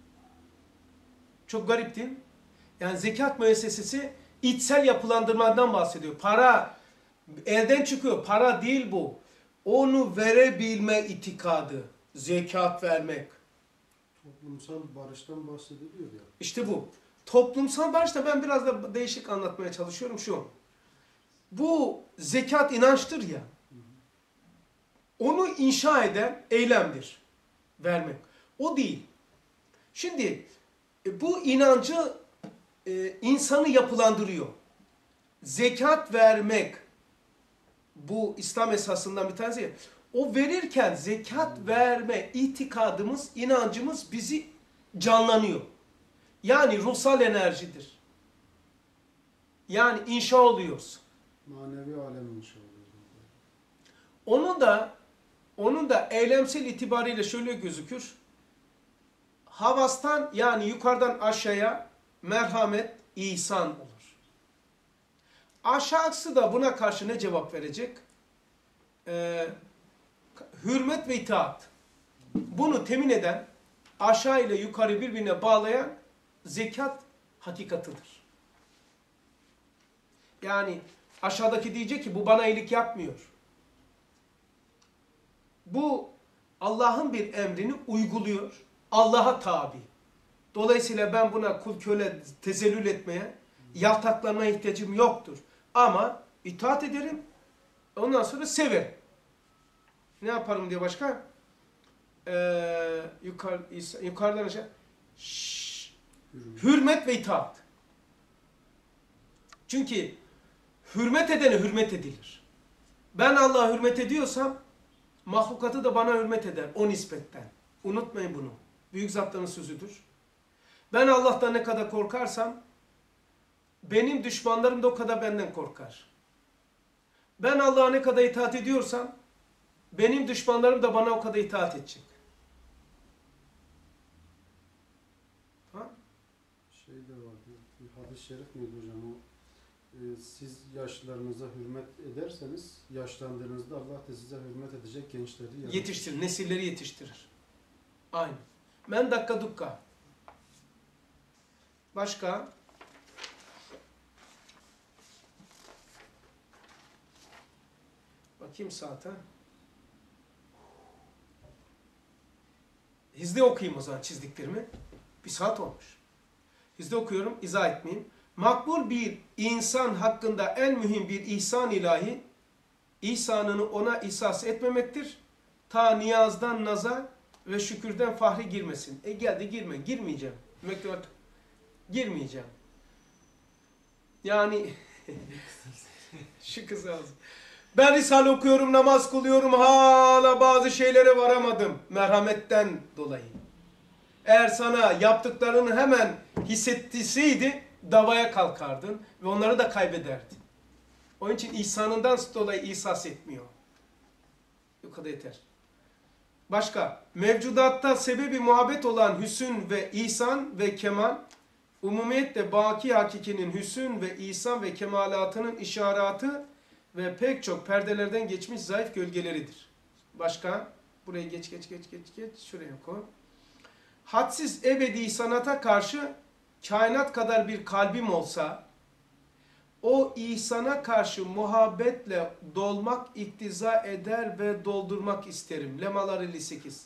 Speaker 1: Çok garip değil mi? Yani zekat müessesesi içsel yapılandırmadan bahsediyor. Para elden çıkıyor. Para değil bu. Onu verebilme itikadı. Zekat vermek.
Speaker 2: Toplumsal barıştan bahsediliyor ya.
Speaker 1: İşte bu. Toplumsal barışta ben biraz da değişik anlatmaya çalışıyorum şu. Bu zekat inançtır ya. Onu inşa eden eylemdir. Vermek. O değil. Şimdi bu inancı e, insanı yapılandırıyor. Zekat vermek bu İslam esasından bir tanesi. O verirken zekat verme itikadımız, inancımız bizi canlanıyor. Yani ruhsal enerjidir. Yani inşa oluyoruz.
Speaker 2: Manevi alem inşa oluyor.
Speaker 1: Onun da onun da eylemsel itibariyle şöyle gözükür. Havastan yani yukarıdan aşağıya merhamet, ihsan olur. Aşağısı da buna karşı ne cevap verecek? Ee, hürmet ve itaat. Bunu temin eden, aşağı ile yukarı birbirine bağlayan zekat hakikatıdır. Yani aşağıdaki diyecek ki bu bana iyilik yapmıyor. Bu Allah'ın bir emrini uyguluyor. Allah'a tabi. Dolayısıyla ben buna kul köle tezellül etmeye, yaltaklanmaya ihtiyacım yoktur. Ama itaat ederim, ondan sonra severim. Ne yaparım diye başka? Ee, yukarı, yukarıdan aşağı. Şşş. Hürmet ve itaat. Çünkü hürmet edene hürmet edilir. Ben Allah'a hürmet ediyorsam, mahlukatı da bana hürmet eder o nispetten. Unutmayın bunu. Büyük zatların sözüdür. Ben Allah'tan ne kadar korkarsam, benim düşmanlarım da o kadar benden korkar. Ben Allah'a ne kadar itaat ediyorsam, benim düşmanlarım da bana o kadar itaat edecek. Ha?
Speaker 2: Şey de vardı, bir hadis-i şerif miydi hocam o? Ee, siz yaşlılarınıza hürmet ederseniz, yaşlandığınızda Allah da size hürmet edecek gençleri yaratır.
Speaker 1: Yetiştirir, nesilleri yetiştirir. Aynı. Men dakika dukka. Başka? Bakayım saate. Hizde okuyayım o zaman çizdiklerimi. Bir saat olmuş. Hizde okuyorum, izah etmeyeyim. Makbul bir insan hakkında en mühim bir ihsan ilahi, ihsanını ona ihsas etmemektir. Ta niyazdan naza ve şükürden fahri girmesin. E geldi girme, girmeyeceğim. Mektubat girmeyeceğim. Yani şu kız ağzı. Ben Risale okuyorum, namaz kılıyorum, hala bazı şeylere varamadım. Merhametten dolayı. Eğer sana yaptıklarını hemen hissettirseydi, davaya kalkardın ve onları da kaybederdin. Onun için ihsanından dolayı ihsas etmiyor. Bu kadar yeter. Başka, mevcudatta sebebi muhabbet olan hüsn ve ihsan ve kemal, umumiyetle baki hakikinin hüsn ve ihsan ve kemalatının işaratı ve pek çok perdelerden geçmiş zayıf gölgeleridir. Başka, burayı geç geç geç geç geç, şuraya koy. Hadsiz ebedi sanata karşı kainat kadar bir kalbim olsa, o ihsana karşı muhabbetle dolmak iktiza eder ve doldurmak isterim. Lemalar elli sekiz.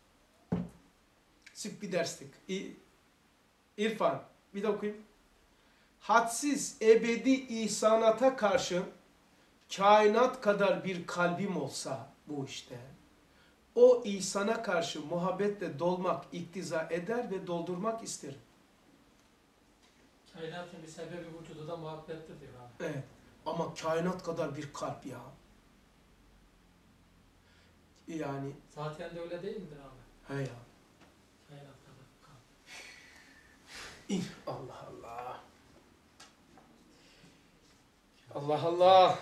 Speaker 1: Sip bir derslik. İrfan. Bir de okuyayım. Hadsiz ebedi ihsanata karşı kainat kadar bir kalbim olsa bu işte. O ihsana karşı muhabbetle dolmak iktiza eder ve doldurmak isterim.
Speaker 5: Kainatın bir sebebi vücudu da muhabbettir diyor abi.
Speaker 1: Evet. Ama kainat kadar bir kalp ya. Yani.
Speaker 5: Zaten de öyle değil midir abi?
Speaker 1: He ya.
Speaker 5: Kainat kadar bir kalp.
Speaker 1: Allah Allah. Allah Allah.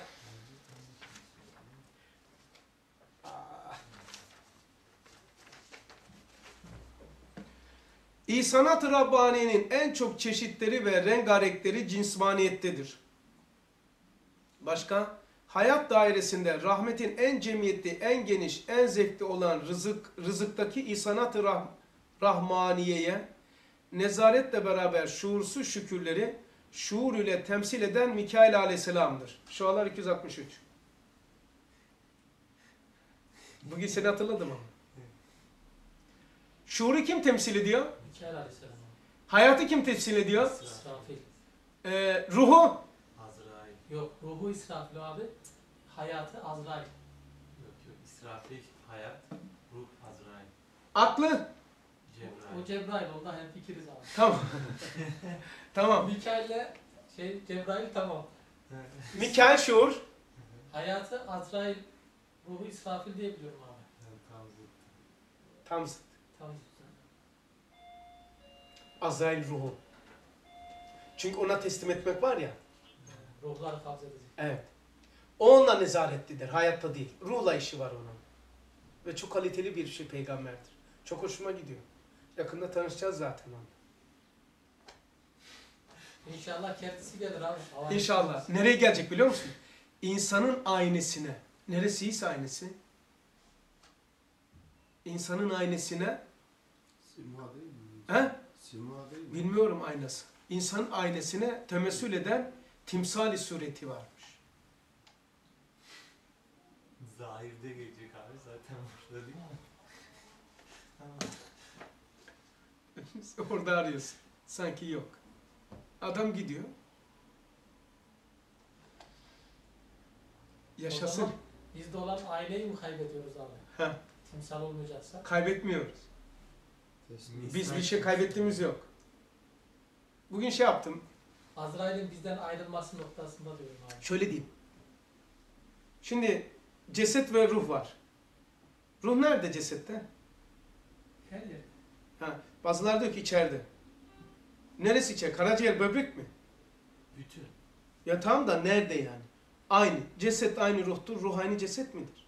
Speaker 1: İhsanat-ı Rabbani'nin en çok çeşitleri ve rengarenkleri cinsmaniyettedir. Başka? Hayat dairesinde rahmetin en cemiyetli, en geniş, en zevkli olan rızık, rızıktaki ihsanat-ı rah Rahmaniye'ye nezaretle beraber şuursuz şükürleri şuur ile temsil eden Mikail Aleyhisselam'dır. Şualar iki yüz altmış üç. Bugün seni hatırladım ama. Şuuru kim temsil ediyor?
Speaker 5: Mikail Aleyhisselam.
Speaker 1: Hayatı kim temsil ediyor?
Speaker 5: İsrafil.
Speaker 1: Ee, ruhu?
Speaker 6: Azrail.
Speaker 5: Yok, ruhu İsrafil abi. Hayatı Azrail.
Speaker 6: Yok yok. İsrafil hayat. Ruh Azrail.
Speaker 1: Aklı?
Speaker 5: O
Speaker 6: Cebrail.
Speaker 5: Cebrail oldu. Hem fikiriz abi.
Speaker 1: Tamam. Tamam.
Speaker 5: Mikail'le şey Cebrail tamam.
Speaker 1: Mikail şuur.
Speaker 5: Hayatı Azrail, ruhu İsrafil diye biliyorum abi.
Speaker 6: Yani tam zıt.
Speaker 1: Tam zıt.
Speaker 5: Tam güzel.
Speaker 1: Azrail ruhu. Çünkü ona teslim etmek var ya.
Speaker 5: Ruhlar kabz edecek.
Speaker 1: Evet. O onunla nezaretlidir. Hayatta değil. Ruhla işi var onun. Ve çok kaliteli bir şey peygamberdir. Çok hoşuma gidiyor. Yakında tanışacağız zaten onunla.
Speaker 5: İnşallah kendisi gelir abi. Hava
Speaker 1: İnşallah. Nereye gelecek biliyor musun? İnsanın aynesine. Neresiyse aynesi. İnsanın aynesine.
Speaker 2: Sima değil mi?
Speaker 1: He?
Speaker 2: Sima değil mi?
Speaker 1: Bilmiyorum aynası. İnsanın aynesine temessül eden timsali sureti varmış.
Speaker 6: Zahirde gelecek abi zaten burada değil mi? Tamam.
Speaker 1: Orada arıyorsun. Sanki yok. Adam gidiyor.
Speaker 5: O
Speaker 1: Yaşasın.
Speaker 5: zaman bizde olan aileyi mi kaybediyoruz abi?
Speaker 1: Heh.
Speaker 5: Timsal olmayacaksa.
Speaker 1: Kaybetmiyoruz.
Speaker 2: Teslim.
Speaker 1: Biz bir şey kaybettiğimiz yok. Bugün şey yaptım.
Speaker 5: Azrail'in bizden ayrılması noktasında diyorum abi.
Speaker 1: Şöyle diyeyim. Şimdi ceset ve ruh var. Ruh nerede cesette?
Speaker 5: Her yer.
Speaker 1: Ha, bazıları diyor ki içeride. Neresi içeride? Karaciğer, böbrek mi?
Speaker 6: Bütün.
Speaker 1: Ya tamam da nerede yani? Aynı. Ceset aynı ruhtur. Ruh aynı ceset midir?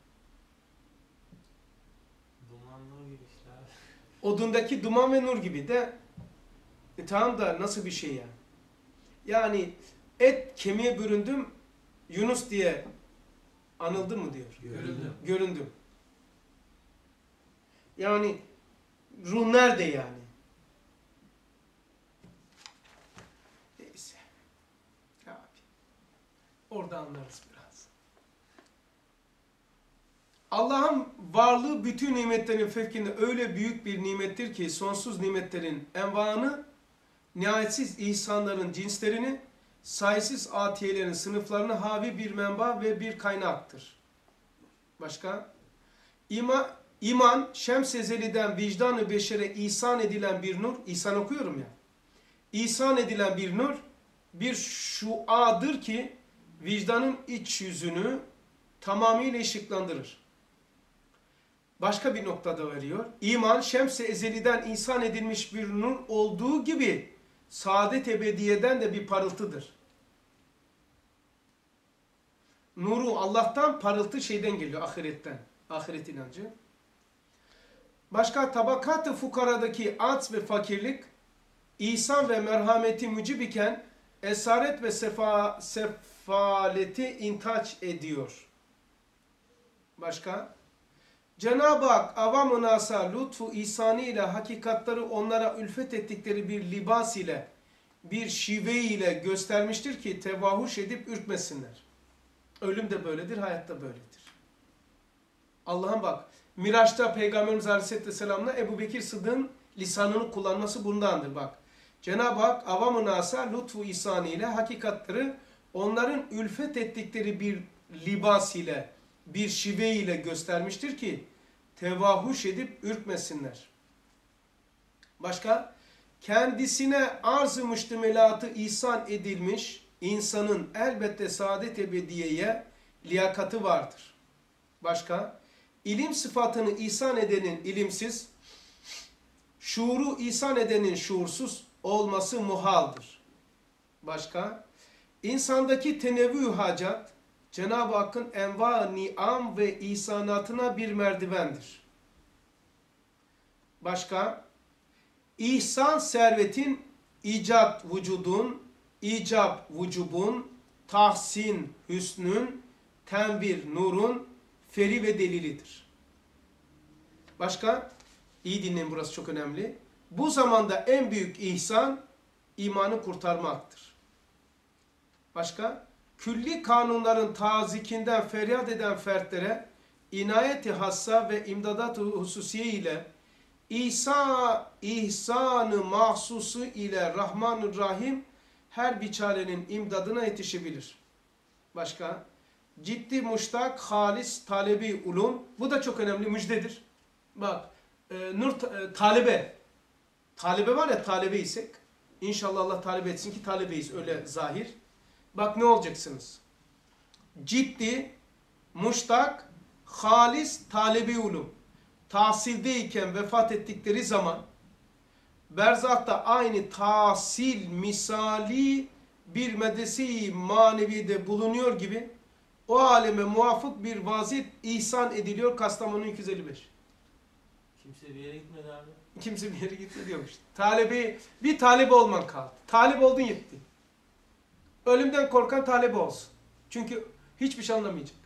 Speaker 6: Dumanlı gibi işte abi.
Speaker 1: Odundaki duman ve nur gibi de e, tamam da nasıl bir şey yani? Yani et kemiğe büründüm Yunus diye anıldı mı diyor.
Speaker 5: Görüldü.
Speaker 1: Göründüm. Yani ruh nerede yani? Neyse. Abi. Orada anlarız biraz. Allah'ın varlığı bütün nimetlerin fevkinde öyle büyük bir nimettir ki sonsuz nimetlerin envanı, nihayetsiz ihsanların cinslerini, sayısız atiyelerin sınıflarını havi bir menba ve bir kaynaktır. Başka? İma, iman, Şems ezeliden vicdan-ı beşere ihsan edilen bir nur, ihsan okuyorum ya, ihsan edilen bir nur, bir şuadır ki vicdanın iç yüzünü tamamıyla ışıklandırır. Başka bir noktada veriyor. İman, Şems-i ezeliden ihsan edilmiş bir nur olduğu gibi saadet ebediyeden de bir parıltıdır. Nuru Allah'tan, parıltı şeyden geliyor, ahiretten. Ahiret inancı. Başka tabakat-ı fukaradaki aç ve fakirlik, ihsan ve merhameti mücib iken esaret ve sefa, sefaleti intaç ediyor. Başka? Cenab-ı Hak avam-ı nasa lütfu ihsanı ile hakikatları onlara ülfet ettikleri bir libas ile, bir şive ile göstermiştir ki tevahuş edip ürkmesinler. Ölüm de böyledir, hayat da böyledir. Allah'ın bak, Miraç'ta Peygamberimiz Aleyhisselatü Vesselam'la Ebu Bekir Sıddık'ın lisanını kullanması bundandır bak. Cenab-ı Hak avam-ı nasa lütfu ihsanı ile hakikatları onların ülfet ettikleri bir libas ile, bir şive ile göstermiştir ki tevahuş edip ürkmesinler. Başka? Kendisine arz-ı müştemelatı ihsan edilmiş insanın elbette saadet ebediyeye liyakati vardır. Başka? İlim sıfatını ihsan edenin ilimsiz, şuuru ihsan edenin şuursuz olması muhaldır. Başka? İnsandaki tenevvü hacat, Cenab-ı Hakk'ın enva, niam ve ihsanatına bir merdivendir. Başka? İhsan servetin, icat vücudun, icap vücubun, tahsin hüsnün, tenvir nurun, feri ve delilidir. Başka? İyi dinleyin, burası çok önemli. Bu zamanda en büyük ihsan imanı kurtarmaktır. Başka? Külli kanunların tazikinden feryat eden fertlere inayeti hassa ve imdadat-ı hususiye ile İsa, ihsan-ı mahsusu ile Rahman-ı Rahim her biçarenin imdadına yetişebilir. Başka? Ciddi muştak, halis, talebi ulum. Bu da çok önemli, müjdedir. Bak, e, nur e, talebe. Talebe var ya, talebe isek. İnşallah Allah talebe etsin ki talebeyiz, öyle zahir. Bak ne olacaksınız? Ciddi, muştak, halis, talebi ulum. Tahsildeyken vefat ettikleri zaman berzahta aynı tahsil misali bir medrese-i manevide bulunuyor gibi o aleme muvafık bir vaziyet ihsan ediliyor. Kastamonu iki yüz elli beş.
Speaker 6: Kimse bir yere gitmedi abi.
Speaker 1: Kimse bir yere gitmedi diyormuş. Talebe, bir talebe olman kaldı. Talip oldun yetti. Ölümden korkan talebe olsun. Çünkü hiçbir şey anlamayacak.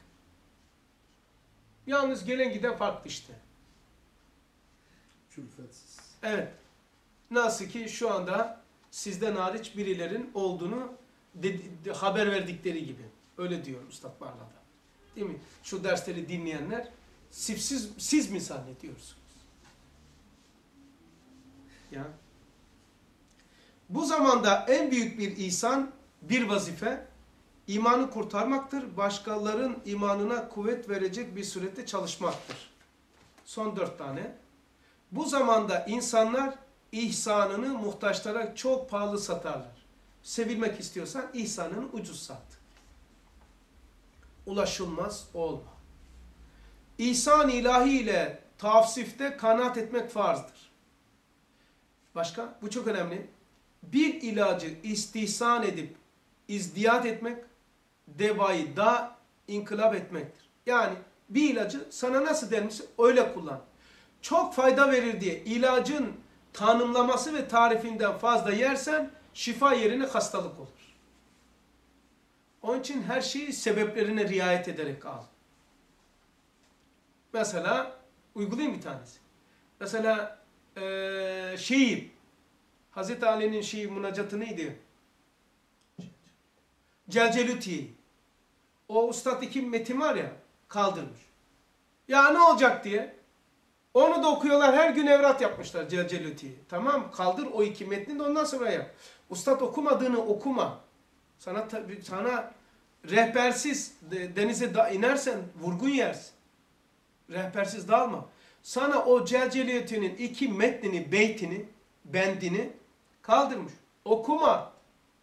Speaker 1: Yalnız gelen giden farklı işte.
Speaker 2: Külfetsiz.
Speaker 1: Evet. Nasıl ki şu anda sizden hariç birilerin olduğunu de, de, haber verdikleri gibi. Öyle diyor Üstad Barla'da. Değil mi? Şu dersleri dinleyenler siz, siz mi zannediyorsunuz? Ya. Bu zamanda en büyük bir ihsan, bir vazife, imanı kurtarmaktır. Başkalarının imanına kuvvet verecek bir surette çalışmaktır. Son dört tane. Bu zamanda insanlar ihsanını muhtaçlara çok pahalı satarlar. Sevilmek istiyorsan ihsanını ucuz sat. Ulaşılmaz olma. İhsan ilahi ile tavsifte kanaat etmek farzdır. Başka? Bu çok önemli. Bir ilacı istihsan edip izdiyat etmek, devayı da inkılap etmektir. Yani bir ilacı sana nasıl denmişse öyle kullan. Çok fayda verir diye ilacın tanımlaması ve tarifinden fazla yersen şifa yerine hastalık olur. Onun için her şeyi sebeplerine riayet ederek al. Mesela uygulayayım bir tanesi. Mesela ee, şiir. Hazreti Ali'nin şiir münacatı neydi? Celcelüti. O ustad iki metin var ya, kaldırmış. Ya ne olacak diye. Onu da okuyorlar, her gün evrat yapmışlar Celcelüti'yi. Tamam, kaldır o iki metni de ondan sonra yap. Ustad okumadığını okuma. Sana sana rehbersiz denize da inersen vurgun yersin. Rehbersiz dalma. Sana o Celcelüti'nin iki metnini, beytini, bendini kaldırmış. Okuma.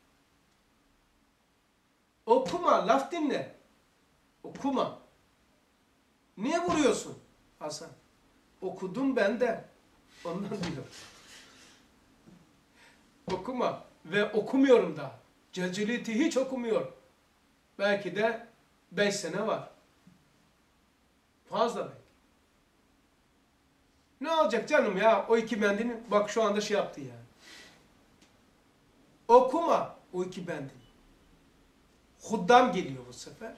Speaker 1: Okuma, laf dinle. Okuma. Niye vuruyorsun Hasan? Okudum ben de. Ondan diyor. Okuma. Ve okumuyorum da. Celcelüti hiç okumuyor. Belki de beş sene var. Fazla belki. Ne olacak canım ya? O iki bendini bak şu anda şey yaptı yani. Okuma o iki bendini. Huddam geliyor bu sefer.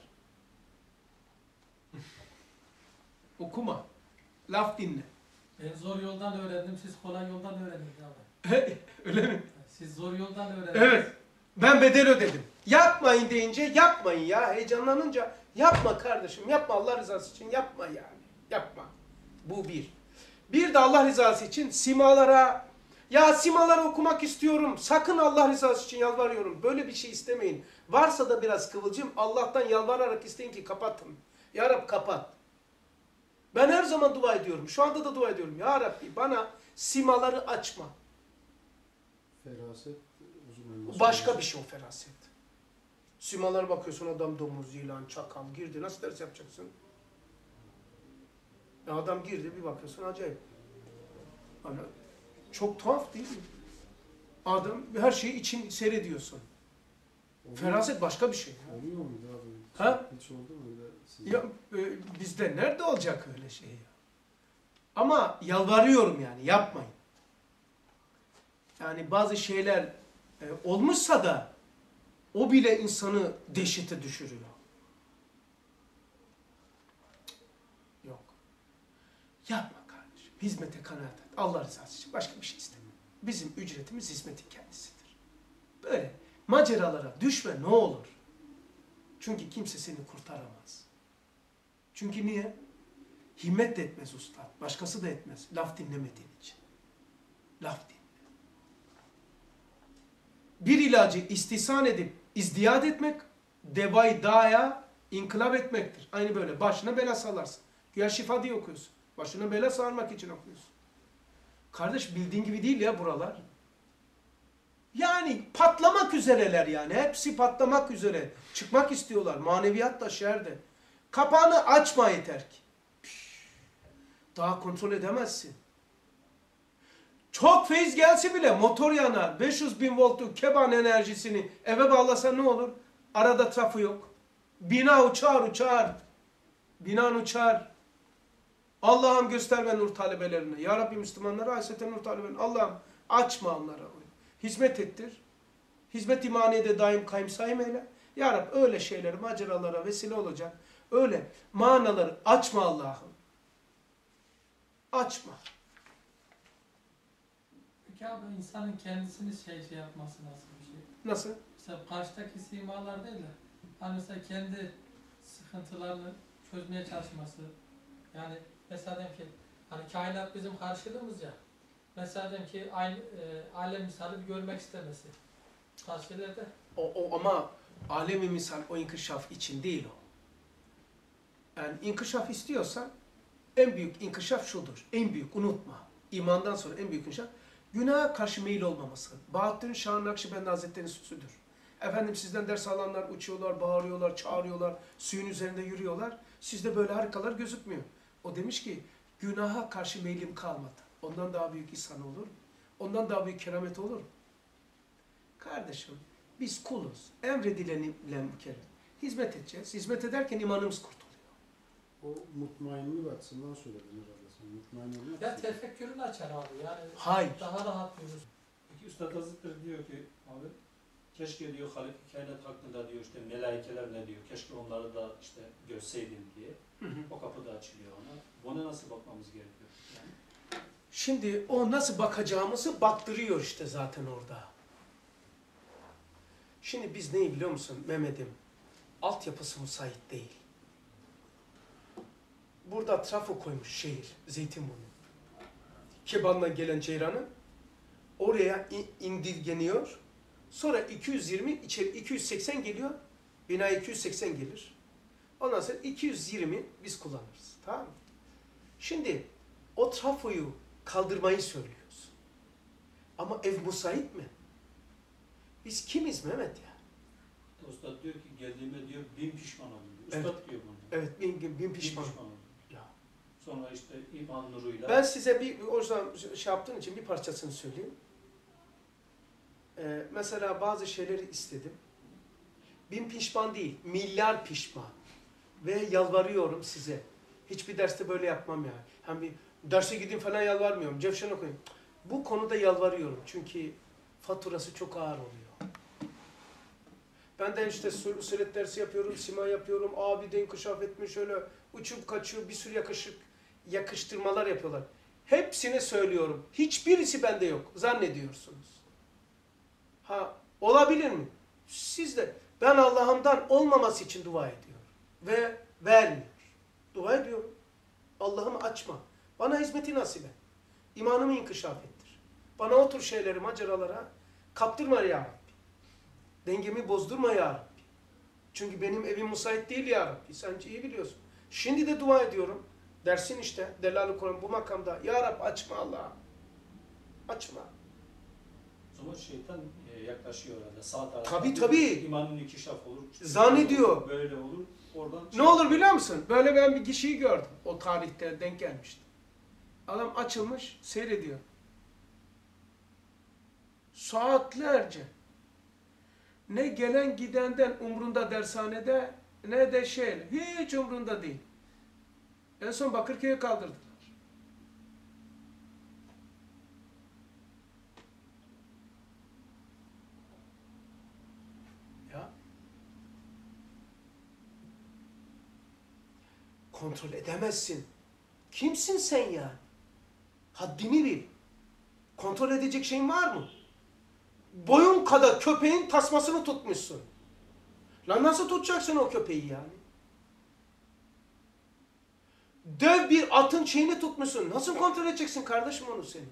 Speaker 1: Okuma. Laf dinle.
Speaker 5: Ben zor yoldan öğrendim, siz kolay yoldan öğrendiniz abi.
Speaker 1: Öyle mi?
Speaker 5: Siz zor yoldan öğrendiniz.
Speaker 1: Evet. Ben bedel ödedim. Yapmayın deyince yapmayın ya. Heyecanlanınca yapma kardeşim. Yapma, Allah rızası için yapma yani. Yapma. Bu bir. Bir de Allah rızası için simalara, ya simaları okumak istiyorum. Sakın Allah rızası için yalvarıyorum. Böyle bir şey istemeyin. Varsa da biraz kıvılcım Allah'tan yalvararak isteyin ki kapatın. Ya Rab kapat. Ben her zaman dua ediyorum. Şu anda da dua ediyorum. Ya Rabbi bana simaları açma.
Speaker 2: Feraset uzun
Speaker 1: Başka bir şey o feraset. Simalara bakıyorsun, adam domuz, yılan, çakal girdi. Nasıl ders yapacaksın? Ya adam girdi, bir bakıyorsun acayip. Hani çok tuhaf değil mi? Adam her şeyi için seyrediyorsun.
Speaker 2: Oluyor.
Speaker 1: Feraset başka bir şey.
Speaker 2: Oluyor mu abi?
Speaker 1: Ha?
Speaker 2: Hiç oldu mu öyle? Sizin?
Speaker 1: Ya e, bizde nerede olacak öyle şey ya? Ama yalvarıyorum yani, yapmayın. Yani bazı şeyler e, olmuşsa da o bile insanı dehşete düşürüyor. Yok. Yapma kardeşim. Hizmete kanaat et. Allah rızası için başka bir şey isteme. Bizim ücretimiz hizmetin kendisidir. Böyle maceralara düşme ne olur. Çünkü kimse seni kurtaramaz. Çünkü niye? Himmet de etmez usta. Başkası da etmez. Laf dinlemediğin için. Laf dinle. Bir ilacı istihsan edip izdiyat etmek, devayı dağa inkılap etmektir. Aynı böyle. Başına bela salarsın. Güya şifa diye okuyorsun. Başına bela sarmak için okuyorsun. Kardeş bildiğin gibi değil ya buralar. Yani patlamak üzereler yani. Hepsi patlamak üzere. Çıkmak istiyorlar. Maneviyat da şerde. Kapağını açma yeter ki. Daha kontrol edemezsin. Çok feyiz gelse bile motor yanar. beş yüz bin voltluk keban enerjisini eve bağlasa ne olur? Arada trafo yok. Bina uçar uçar. Binan uçar. Allah'ım göster ve nur talebelerine. Ya Rabbi Müslümanlara haysete nur talebelerine. Allah'ım açma onlara. Hizmet ettir. Hizmet imaniyede daim kaymsayım eyle. Ya Rabbi öyle şeyler maceralara vesile olacak. Öyle manaları açma Allah'ım. Açma.
Speaker 5: Peki abi insanın kendisini şey şey yapması nasıl bir şey?
Speaker 1: Nasıl?
Speaker 5: Mesela karşıdaki simalar değil de hani mesela kendi sıkıntılarını çözmeye çalışması. Yani mesela diyelim ki hani kainat bizim karşılığımız ya. Mesela diyelim ki aynı e, alem misali bir görmek istemesi. Karşılığında.
Speaker 1: O, o ama alemi misal o inkişaf için değil o. Yani inkişaf istiyorsan en büyük inkişaf şudur. En büyük unutma. İmandan sonra en büyük inkişaf günaha karşı meyil olmaması. Bahattin Şah Nakşibendi Hazretleri'nin sözüdür. Efendim sizden ders alanlar uçuyorlar, bağırıyorlar, çağırıyorlar, suyun üzerinde yürüyorlar. Sizde böyle harikalar gözükmüyor. O demiş ki günaha karşı meylim kalmadı. Ondan daha büyük ihsan olur. Ondan daha büyük keramet olur. Kardeşim biz kuluz. Emredilenle bir kere. Hizmet edeceğiz. Hizmet ederken imanımız kurtuluyor.
Speaker 2: O mutmainlik açısından söyledin herhalde sen. Mutmain olmak
Speaker 5: Ya
Speaker 2: için.
Speaker 5: tefekkürünü açar abi yani.
Speaker 1: Hayır.
Speaker 5: Daha rahat yürür.
Speaker 3: Peki Üstad Hazretleri diyor ki abi keşke diyor Halif kainat hakkında diyor işte melaikeler ne diyor. Keşke onları da işte görseydim diye.
Speaker 1: Hı hı.
Speaker 3: O kapı da açılıyor ona. Buna nasıl bakmamız gerekiyor? Yani
Speaker 1: Şimdi o nasıl bakacağımızı baktırıyor işte zaten orada. Şimdi biz neyi biliyor musun Mehmet'im? Altyapısı müsait değil. Burada trafo koymuş şehir, Zeytinburnu. Keban'dan gelen ceyranı oraya indirgeniyor. Sonra iki yüz yirmi, içeri iki yüz seksen geliyor. Bina iki yüz seksen gelir. Ondan sonra iki yüz yirmi biz kullanırız. Tamam mı? Şimdi o trafoyu kaldırmayı söylüyoruz. Ama ev müsait mi? Biz kimiz Mehmet ya?
Speaker 3: Üstad diyor ki geldiğime diyor bin pişman oldum. Üstad
Speaker 1: Evet.
Speaker 3: diyor bunu.
Speaker 1: Evet, bin, bin, bin
Speaker 3: Bin
Speaker 1: pişman.
Speaker 3: oldum.
Speaker 1: Ya.
Speaker 3: Sonra işte iman nuruyla.
Speaker 1: Ben size bir, o zaman şey yaptığın için bir parçasını söyleyeyim. Ee, mesela bazı şeyleri istedim. Bin pişman değil, milyar pişman. Ve yalvarıyorum size. Hiçbir derste böyle yapmam yani. Hem bir derse gideyim falan yalvarmıyorum. Cevşen okuyayım. Bu konuda yalvarıyorum. Çünkü faturası çok ağır oluyor. Ben de işte süret dersi yapıyorum, sima yapıyorum. Abi de inkişaf etmiş şöyle uçup kaçıyor. Bir sürü yakışık, yakıştırmalar yapıyorlar. Hepsini söylüyorum. Hiçbirisi bende yok. Zannediyorsunuz. Ha olabilir mi? Siz de. Ben Allah'ımdan olmaması için dua ediyorum. Ve vermiyor. Dua ediyorum. Allah'ım açma. Bana hizmeti nasip et. İmanımı inkişaf ettir. Bana o tür şeyleri, maceralara kaptırma ya Rabbi. Dengemi bozdurma ya Rabbi. Çünkü benim evim müsait değil ya Rabbi. Sen iyi biliyorsun. Şimdi de dua ediyorum. Dersin işte. Delal-i Kur'an bu makamda. Ya Rabbi açma Allah'ım. Açma.
Speaker 3: O zaman şeytan e, yaklaşıyor herhalde. Sağ tarafta.
Speaker 1: Tabii, tabii.
Speaker 3: İmanın inkişaf olur. işte
Speaker 1: Zannediyor.
Speaker 3: Böyle olur. Oradan
Speaker 1: Ne olur biliyor musun? Böyle ben bir kişiyi gördüm. O tarihte denk gelmişti. Adam açılmış, seyrediyor. Saatlerce. Ne gelen gidenden umrunda dershanede, ne de şey, hiç umrunda değil. En son Bakırköy'e kaldırdılar. kontrol edemezsin. Kimsin sen ya? Haddini bil. Kontrol edecek şeyin var mı? Boyun kadar köpeğin tasmasını tutmuşsun. Lan nasıl tutacaksın o köpeği yani? Dev bir atın şeyini tutmuşsun. Nasıl kontrol edeceksin kardeşim onu senin?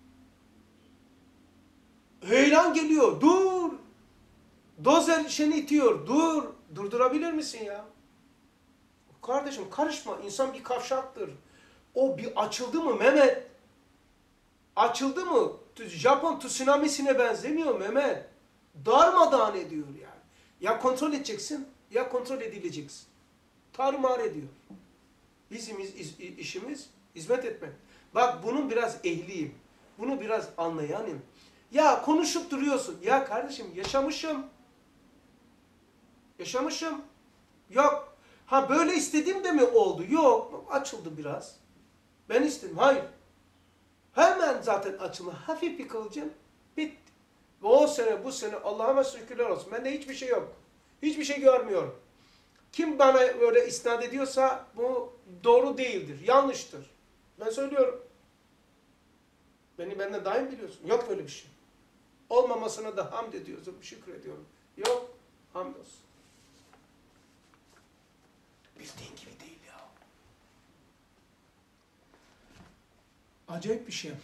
Speaker 1: Heyelan geliyor. Dur. Dozer seni itiyor. Dur. Durdurabilir misin ya? Kardeşim karışma. İnsan bir kavşaktır. O bir açıldı mı Mehmet? Açıldı mı? Japon tsunamisine benzemiyor Mehmet. Darmadağın ediyor yani. Ya kontrol edeceksin ya kontrol edileceksin. Tarumar ediyor. Bizim işimiz hizmet etmek. Bak bunun biraz ehliyim. Bunu biraz anlayanım. Ya konuşup duruyorsun. Ya kardeşim yaşamışım. Yaşamışım. Yok. Ha böyle istediğim de mi oldu? Yok. Açıldı biraz. Ben istedim. Hayır. Hemen zaten açıldı. Hafif bir kılcım. Bitti. Ve o sene bu sene Allah'ıma şükürler olsun. Bende hiçbir şey yok. Hiçbir şey görmüyorum. Kim bana öyle isnat ediyorsa bu doğru değildir. Yanlıştır. Ben söylüyorum. Beni benden daim biliyorsun. Yok böyle bir şey. Olmamasına da hamd ediyorsun. Şükür ediyorum. Yok. Hamdolsun. Bildiğin gibi değil ya. Acayip bir şey.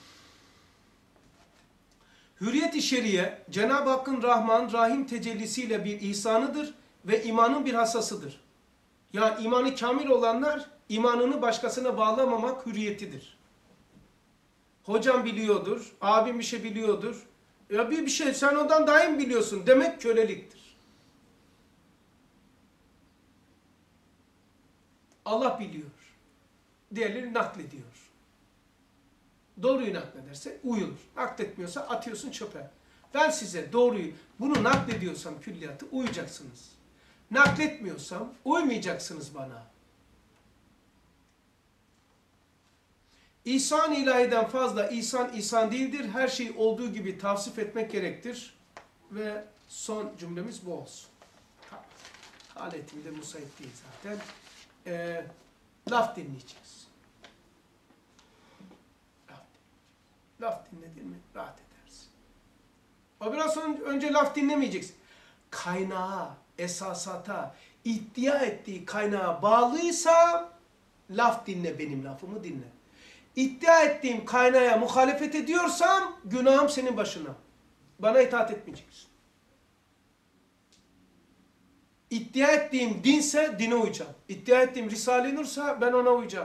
Speaker 1: Hürriyet-i şeriye, Cenab-ı Hakk'ın Rahman, Rahim tecellisiyle bir ihsanıdır ve imanın bir hasasıdır. Yani imanı kamil olanlar, imanını başkasına bağlamamak hürriyetidir. Hocam biliyordur, abim bir şey biliyordur. Ya bir bir şey sen ondan daha iyi biliyorsun demek köleliktir. Allah biliyor. Diğerleri naklediyor. Doğruyu naklederse uyulur. Nakletmiyorsa atıyorsun çöpe. Ben size doğruyu, bunu naklediyorsam külliyatı uyacaksınız. Nakletmiyorsam uymayacaksınız bana. İhsan ilahiden fazla ihsan ihsan değildir. Her şey olduğu gibi tavsif etmek gerektir. Ve son cümlemiz bu olsun. Haletimde müsait değil zaten. Ee, laf dinleyeceğiz. Laf, laf dinledin mi rahat edersin. O biraz önce laf dinlemeyeceksin. Kaynağa, esasata, iddia ettiği kaynağa bağlıysa laf dinle, benim lafımı dinle. İddia ettiğim kaynağa muhalefet ediyorsam günahım senin başına. Bana itaat etmeyeceksin. İddia ettiğim dinse dine uyacağım. İddia ettiğim Risale-i Nur'sa ben ona uyacağım.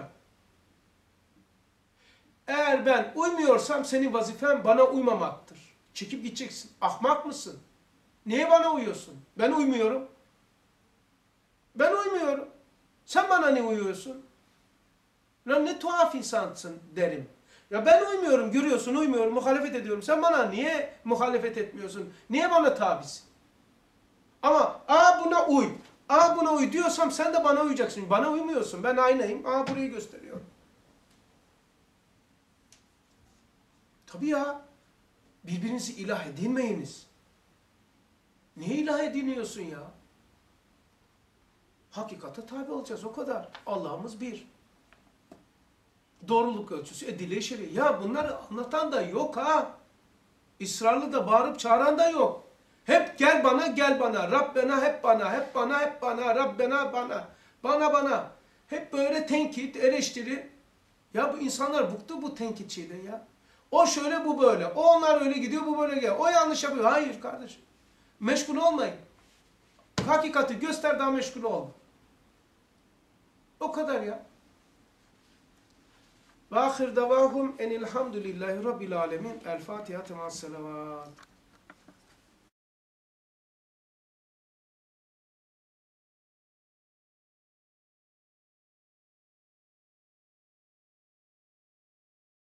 Speaker 1: Eğer ben uymuyorsam senin vazifen bana uymamaktır. Çekip gideceksin. Ahmak mısın? Niye bana uyuyorsun? Ben uymuyorum. Ben uymuyorum. Sen bana ne uyuyorsun? Lan ne tuhaf insansın derim. Ya ben uymuyorum, görüyorsun uymuyorum, muhalefet ediyorum. Sen bana niye muhalefet etmiyorsun? Niye bana tabisin? Ama aa buna uy, aa buna uy diyorsam sen de bana uyacaksın. Bana uymuyorsun, ben aynayım, aa burayı gösteriyorum. Tabii ya, birbirinizi ilah edinmeyiniz. Niye ilah ediniyorsun ya? Hakikate tabi olacağız, o kadar. Allah'ımız bir. Doğruluk ölçüsü, edile-i şer'i. Ya bunları anlatan da yok ha. İsrarlı da bağırıp çağıran da yok. Hep gel bana, gel bana. Rabbena hep bana, hep bana, hep bana. Rabbena bana. Bana bana. Hep böyle tenkit, eleştiri. Ya bu insanlar bıktı bu tenkit şeyden ya. O şöyle, bu böyle. O onlar öyle gidiyor, bu böyle geliyor. O yanlış yapıyor. Hayır kardeşim. Meşgul olmayın. Hakikati göster, daha meşgul olma. O kadar ya. Ve ahir davahum enilhamdülillahi rabbil alemin. El Fatiha temas selavat.